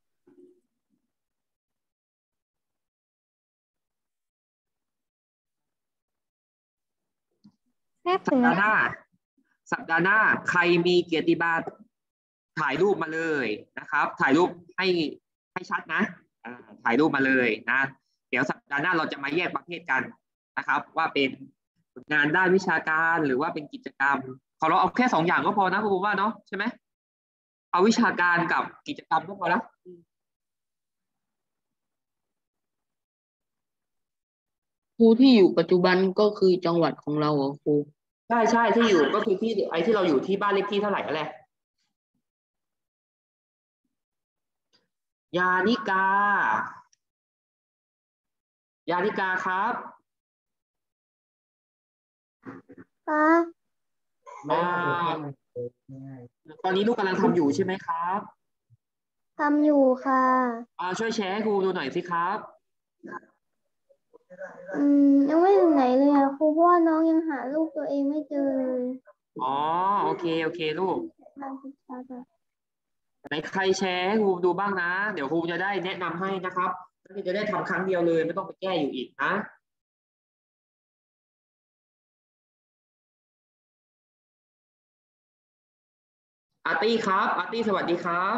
แป๊บ
สั
นึ
ป
ง
ดา
นะ
ห์หน้า สัปดาห์หน้าใครมีเกียรติบัตรถ่ายรูปมาเลยนะครับ ถ่ายรูปให้ให้ชัดนะอ่าถ่ายรูปมาเลยนะเดี๋ยวสัปดาห์หน้าเราจะมาแยกประเภทกันนะครับ ว่าเป็นผลงานด้านวิชาการหรือว่าเป็นกิจกรรมขอเราเอาแค่สองอย่างก็พอนะครูว่าเนาะใช่ไหมเอาวิชาการกับกิจกรรมก็พอแล้ว
ครูที่อยู่ปัจจุบันก็คือจังหวัดของเราเหรอครู
ใช่ใช่ที่อยู่ก็คือที่ไอ้ที่เราอยู่ที่บ้านเลขที่เท่าไหร่นั่นแหละยานิกายานิกาครับ
ค่ะ
อ่าตอนนี้ลูกกำลังทำอยู่ใช่ไหมครับ
ทำอยู่ค่ะ
อ่าช่วยแชร์ให้ครูดูหน่อยสิครับ
อืมยังไม่ถึงไหนเลยอะครูเพราะว่าน้องยังหาลูกตัวเองไม่เจอเลย
อ๋อโอเคโอเคลูก
น่าศึกษาแบบ
ไหนใครแชร์ให้ครูดูบ้างนะ เดี๋ยวครูจะได้แนะนำให้นะครับนักเรียนจะได้ทำครั้งเดียวเลยไม่ต้องไปแก้อยู่อีกนะอาร์ตี้ครับอาร์ตี้สวัสดีครับ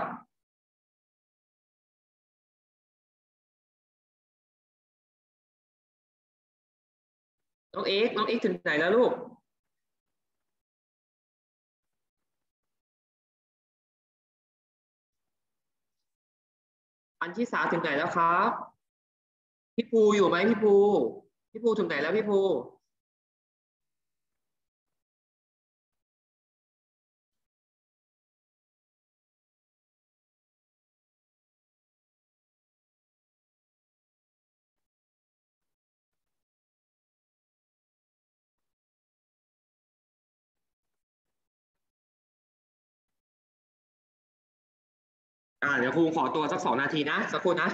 น้องเอ็กซ์น้องเอ็กซ์ถึงไหนแล้วลูกอันที่สามถึงไหนแล้วครับพี่ภูอยู่ไหมพี่ภูพี่ภูถึงไหนแล้วพี่ภูอ่าเดี๋ยวครูขอตัวสักสองนาทีนะสักครู่นะ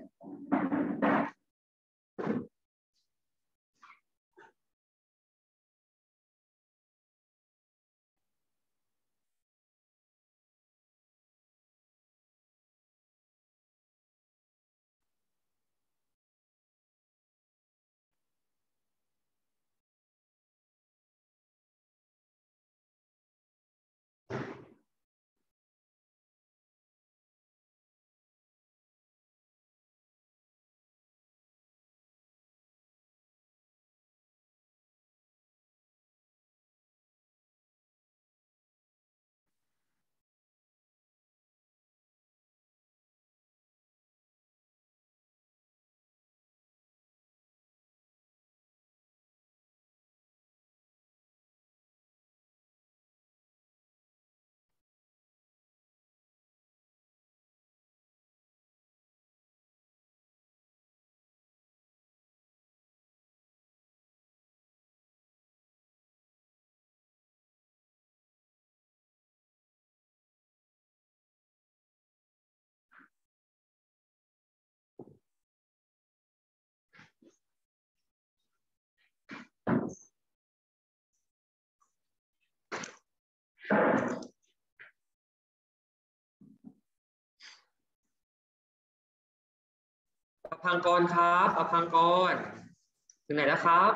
ประพังกรครับประพังกรถึงไหนแล้วครับ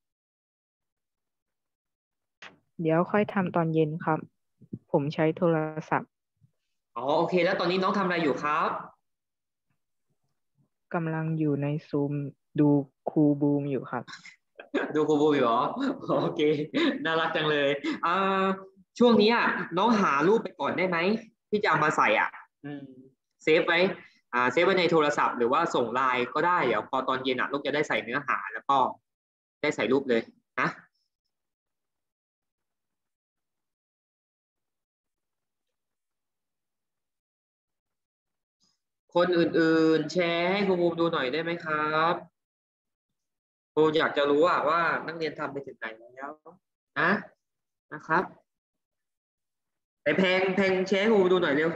เดี๋ยวค่อยทำตอนเย็นครับ ผมใช้โทรศัพท์
อ๋อโอเคแล้วตอนนี้น้องทำอะไรอยู่ครับ
กำลังอยู่ในซูมดูครูบูมอยู่ครับ
ดูครูบูมอยู่เหรอโอเคน่ารักจังเลยอ่าช่วงนี้อ่ะน้องหารูปไปก่อนได้ไหมที่จะเอามาใส่อ่ะอืมเซฟไว้อ่าเซฟไว้ในโทรศัพท์หรือว่าส่งไลน์ก็ได้เดี๋ยวพอตอนเย็นอ่ะลูกจะได้ใส่เนื้อหาแล้วก็ได้ใส่รูปเลยนะคนอื่นๆแชร์ให้ครูบูมดูหน่อยได้ไหมครับครูอยากจะรู้อ่ะว่านักเรียนทำไปถึงไหนแล้วนะนะครับไปแพงแพงแชร์ให้ครูดูหน่อยเร็ว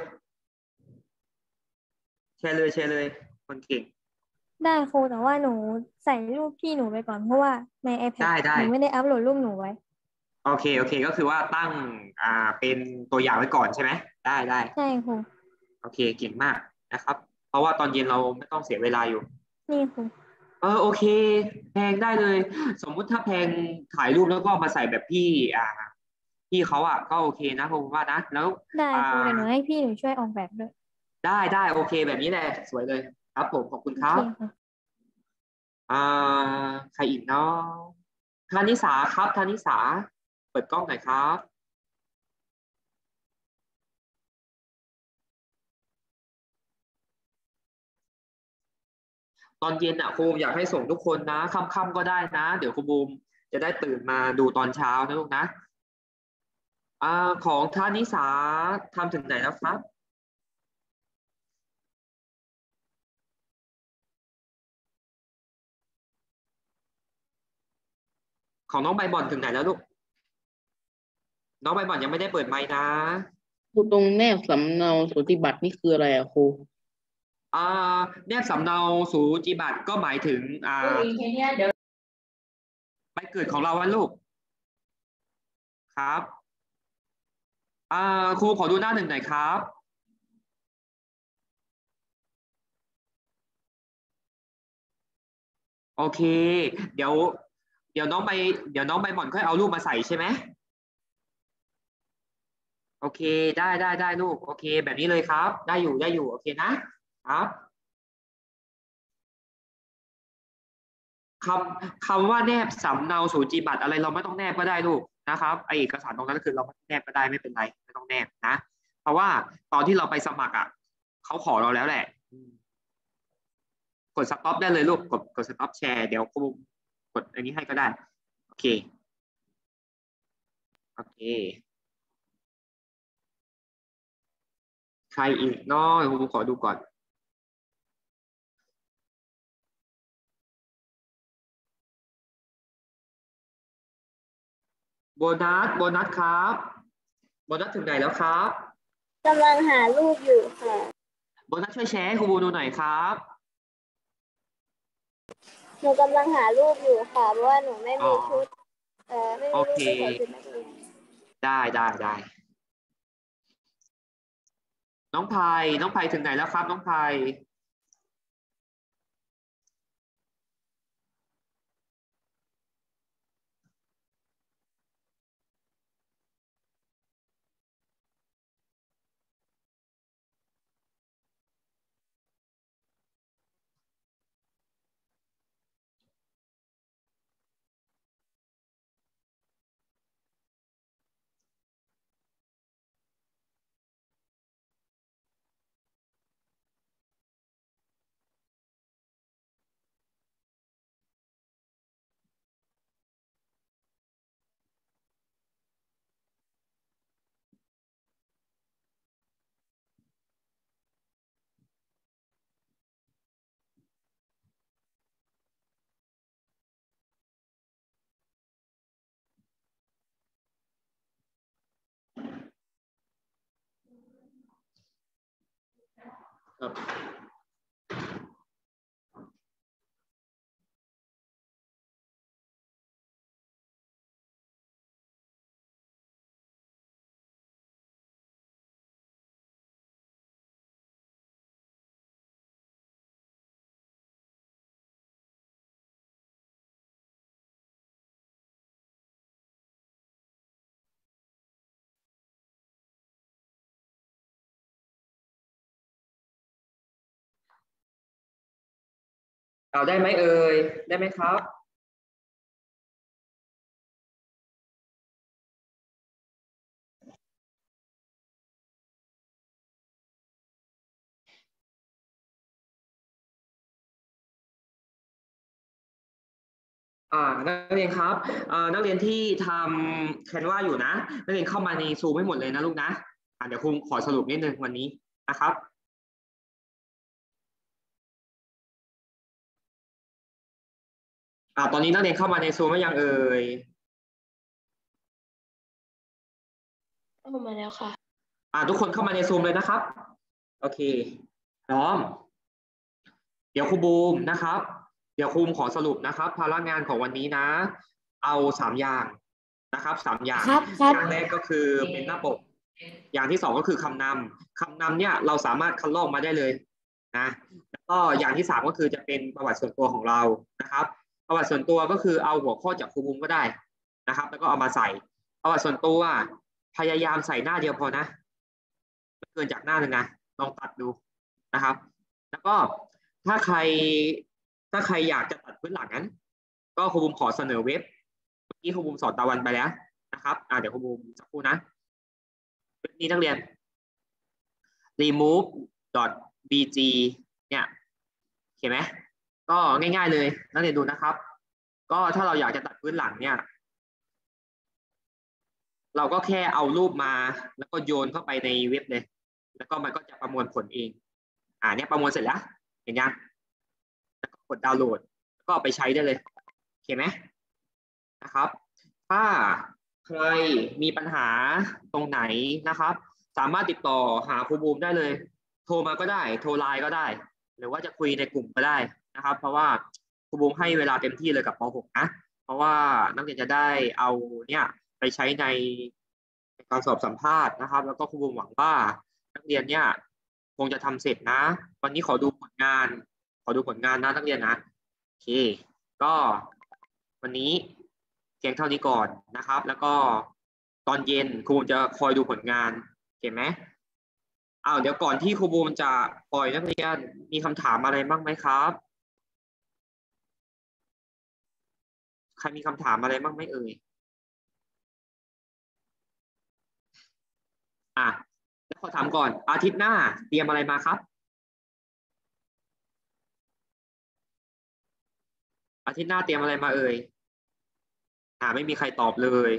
แชร์เลยแชร์เลยคนเก่ง
ได้ครูแต่ว่าหนูใส่รูปพี่หนูไปก่อนเพราะว่าใน iPad
ได้ได้
หนูไม่ได้อัปโหลดรูปหนูไว้
โอเคโอเคก็คือว่าตั้งอ่าเป็นตัวอย่างไว้ก่อนใช่ไหมได้ได้
ใช่ครู
โอเคเก่งมากนะครับเพราะว่าตอนเย็นเราไม่ต้องเสียเวลาอยู่
นี่ครู
เออโอเคแพงได้เลยสมมุติถ้าแพงถ่ายรูปแล้วก็มาใส่แบบพี่อ่าพี่เขาอ่ะก็โอเคนะผมว่านะแล้ว
ได้
อ่า
ครูเดี๋ยวหนูให้พี่หนูช่วยออกแบบด้วย
ได้ได้โอเคแบบนี้แหละสวยเลยครับผมขอบคุณครับ
โอเคค่ะ
อ่าใครอีกเนาะธานิสาครับธานิสาเปิดกล้องหน่อยครับ ตอนเย็นอ่ะครูอยากให้ส่งทุกคนนะค่ำๆก็ได้นะเดี๋ยวครูบูมจะได้ตื่นมาดูตอนเช้านะลูกนะอ่าของท่านิสาทำถึงไหนแล้วครับของน้องใบบอนถึงไหนแล้วลูกน้องใบบอนยังไม่ได้เปิดไมค์นะ
ครูตรงแนบสำเนาสูติบัตรนี่คืออะไรอะครู
อ่าแนบสำเนาสูจิบัตรก็หมายถึงอ่าใบเกิดของเราวันลูกครับอ่าครูขอดูหน้าหนึ่งหน่อยครับโอเคเดี๋ยวเดี๋ยวน้องใบเดี๋ยวน้องใบหม่อนค่อยเอารูปมาใส่ใช่ไหมโอเคได้ได้ได้ลูกโอเคแบบนี้เลยครับได้อยู่ได้อยู่โอเคนะครับคำคำว่าแนบสำเนาสูจิบัตรอะไรเราไม่ต้องแนบก็ได้ลูกนะครับไอเอกสารตรงนั้นก็คือเราไม่ต้องแนบก็ได้ไม่เป็นไรไม่ต้องแนบนะเพราะว่าตอนที่เราไปสมัครอ่ะเขาขอเราแล้วแหละกดสต็อปได้เลยลูกกดกดสต็อปแชร์เดี๋ยวครูกดอันนี้ให้ก็ได้โอเคโอเคใครอีกเนาะครูขอดูก่อนโบนัสโบนัสครับโบนัสถึงไหนแล้วครับ
กำลังหารูปอยู่ค่ะ
โบนัสช่วยแชร์ให้ครูบูดูหน่อยครับ
หนูกำลังหารูปอยู่ค่ะเพราะว่าหนูไม่มีชุดเอ่อไม่มีรูปไปใส่ชุดนักเรียน
ได้ได้ได้น้องพายน้องพายถึงไหนแล้วครับน้องพายครับเอาได้ไหมเอ่ยได้ไหมครับ อ่านักเรียนครับอ่านักเรียนที่ทำแคนวาอยู่นะนักเรียนเข้ามาในซูมให้หมดเลยนะลูกนะอ่าเดี๋ยวครูขอสรุปนิดนึงวันนี้นะครับอ่าตอนนี้นักเรียนเข้ามาในซูมไม่ยังเอ่ย
เข้ามาแล้วค่ะ
อ่าทุกคนเข้ามาในซูมเลยนะครับโอเคพร้อมเดี๋ยวครูบูมนะครับเดี๋ยวครูขอสรุปนะครับภาระงานของวันนี้นะเอาสามอย่างนะครับสามอย่างอย่างแรกก็คือเป็นหน้าปกอย่างที่สองก็คือคำนำคำนำเนี่ยเราสามารถคัดลอกมาได้เลยนะแล้วก็อย่างที่สามก็คือจะเป็นประวัติส่วนตัวของเรานะครับประวัติส่วนตัวก็คือเอาหัวข้อจากครูบูมก็ได้นะครับแล้วก็เอามาใส่ประวัติส่วนตัวพยายามใส่หน้าเดียวพอนะไม่เกินจากหน้าหนึ่งนะลองตัดดูนะครับแล้วก็ถ้าใครถ้าใครอยากจะตัดพื้นหลังนั้นก็ครูบูมขอเสนอเว็บเมื่อกี้ครูบูมสอนตะวันไปแล้วนะครับอ่าเดี๋ยวครูบูมสักครู่นะเว็บนี้นักเรียน remove bg เนี่ยเห็นไหมก็ง่ายๆเลยนักเรียนดูนะครับก็ถ้าเราอยากจะตัดพื้นหลังเนี่ยเราก็แค่เอารูปมาแล้วก็โยนเข้าไปในเว็บเลยแล้วก็มันก็จะประมวลผลเองอ่าเนี่ยประมวลเสร็จแล้วเห็นยังแล้วก็กดดาวน์โหลดแล้วก็ไปใช้ได้เลยโอเคไหมนะครับถ้าใครมีปัญหาตรงไหนนะครับสามารถติดต่อหาครูบูมได้เลยโทรมาก็ได้โทรไลน์ก็ได้หรือว่าจะคุยในกลุ่มก็ได้นะครับเพราะว่าครูบูมให้เวลาเต็มที่เลยกับป .หก นะเพราะว่านักเรียนจะได้เอาเนี่ยไปใช้ในการสอบสัมภาษณ์นะครับแล้วก็ครูบูมหวังว่านักเรียนเนี่ยคงจะทำเสร็จนะวันนี้ขอดูผลงานขอดูผลงานนะนักเรียนนะโอเคก็วันนี้เพียงเท่านี้ก่อนนะครับแล้วก็ตอนเย็นครูบูมจะคอยดูผลงานเห็นไหมอ้าวเดี๋ยวก่อนที่ครูบูมจะปล่อยนักเรียนมีคำถามอะไรบ้างไหมครับใครมีคำถามอะไรบ้างไหมเอ่ยอ่ะแล้วขอถามก่อนอาทิตย์หน้าเตรียมอะไรมาครับอาทิตย์หน้าเตรียมอะไรมาเอ่ยอ่าไม่มีใครตอบเลย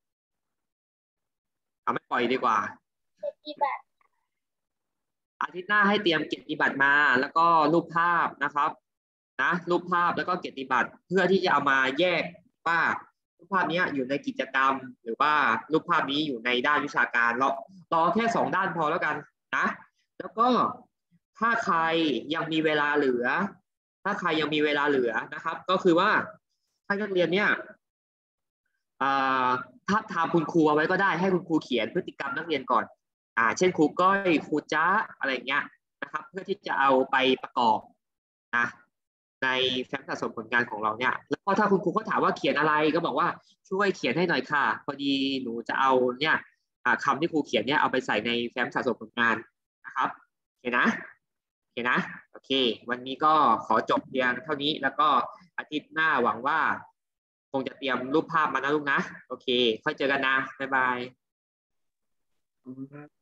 เอาไม่ปล่อยดีกว่าอาทิตย์หน้าให้เตรียมเกียรติบัตรมาแล้วก็รูปภาพนะครับนะรูปภาพแล้วก็เกียรติบัตรเพื่อที่จะเอามาแยกว่ารูปภาพนี้อยู่ในกิจกรรมหรือว่ารูปภาพนี้อยู่ในด้านวิชาการเรารอแค่สองด้านพอแล้วกันนะแล้วก็ถ้าใครยังมีเวลาเหลือถ้าใครยังมีเวลาเหลือนะครับก็คือว่าให้นักเรียนเนี่ยทับทามคุณครูเอาไว้ก็ได้ให้คุณครูเขียนพฤติกรรมนักเรียนก่อนอ่าเช่นครูก้อยครูจ้าอะไรเงี้ยนะครับเพื่อที่จะเอาไปประกอบนะในแฟ้มสะสมผลงานของเราเนี่ยแล้วก็ถ้าคุณครูเขาถามว่าเขียนอะไรก็บอกว่าช่วยเขียนให้หน่อยค่ะพอดีหนูจะเอาเนี่ยคำที่ครูเขียนเนี่ยเอาไปใส่ในแฟ้มสะสมผลงานนะครับโอเคนะโอเคนะโอเควันนี้ก็ขอจบเพียงเท่านี้แล้วก็อาทิตย์หน้าหวังว่าคงจะเตรียมรูปภาพมานะลูกนะโอเคค่อยเจอกันนะบ๊ายบาย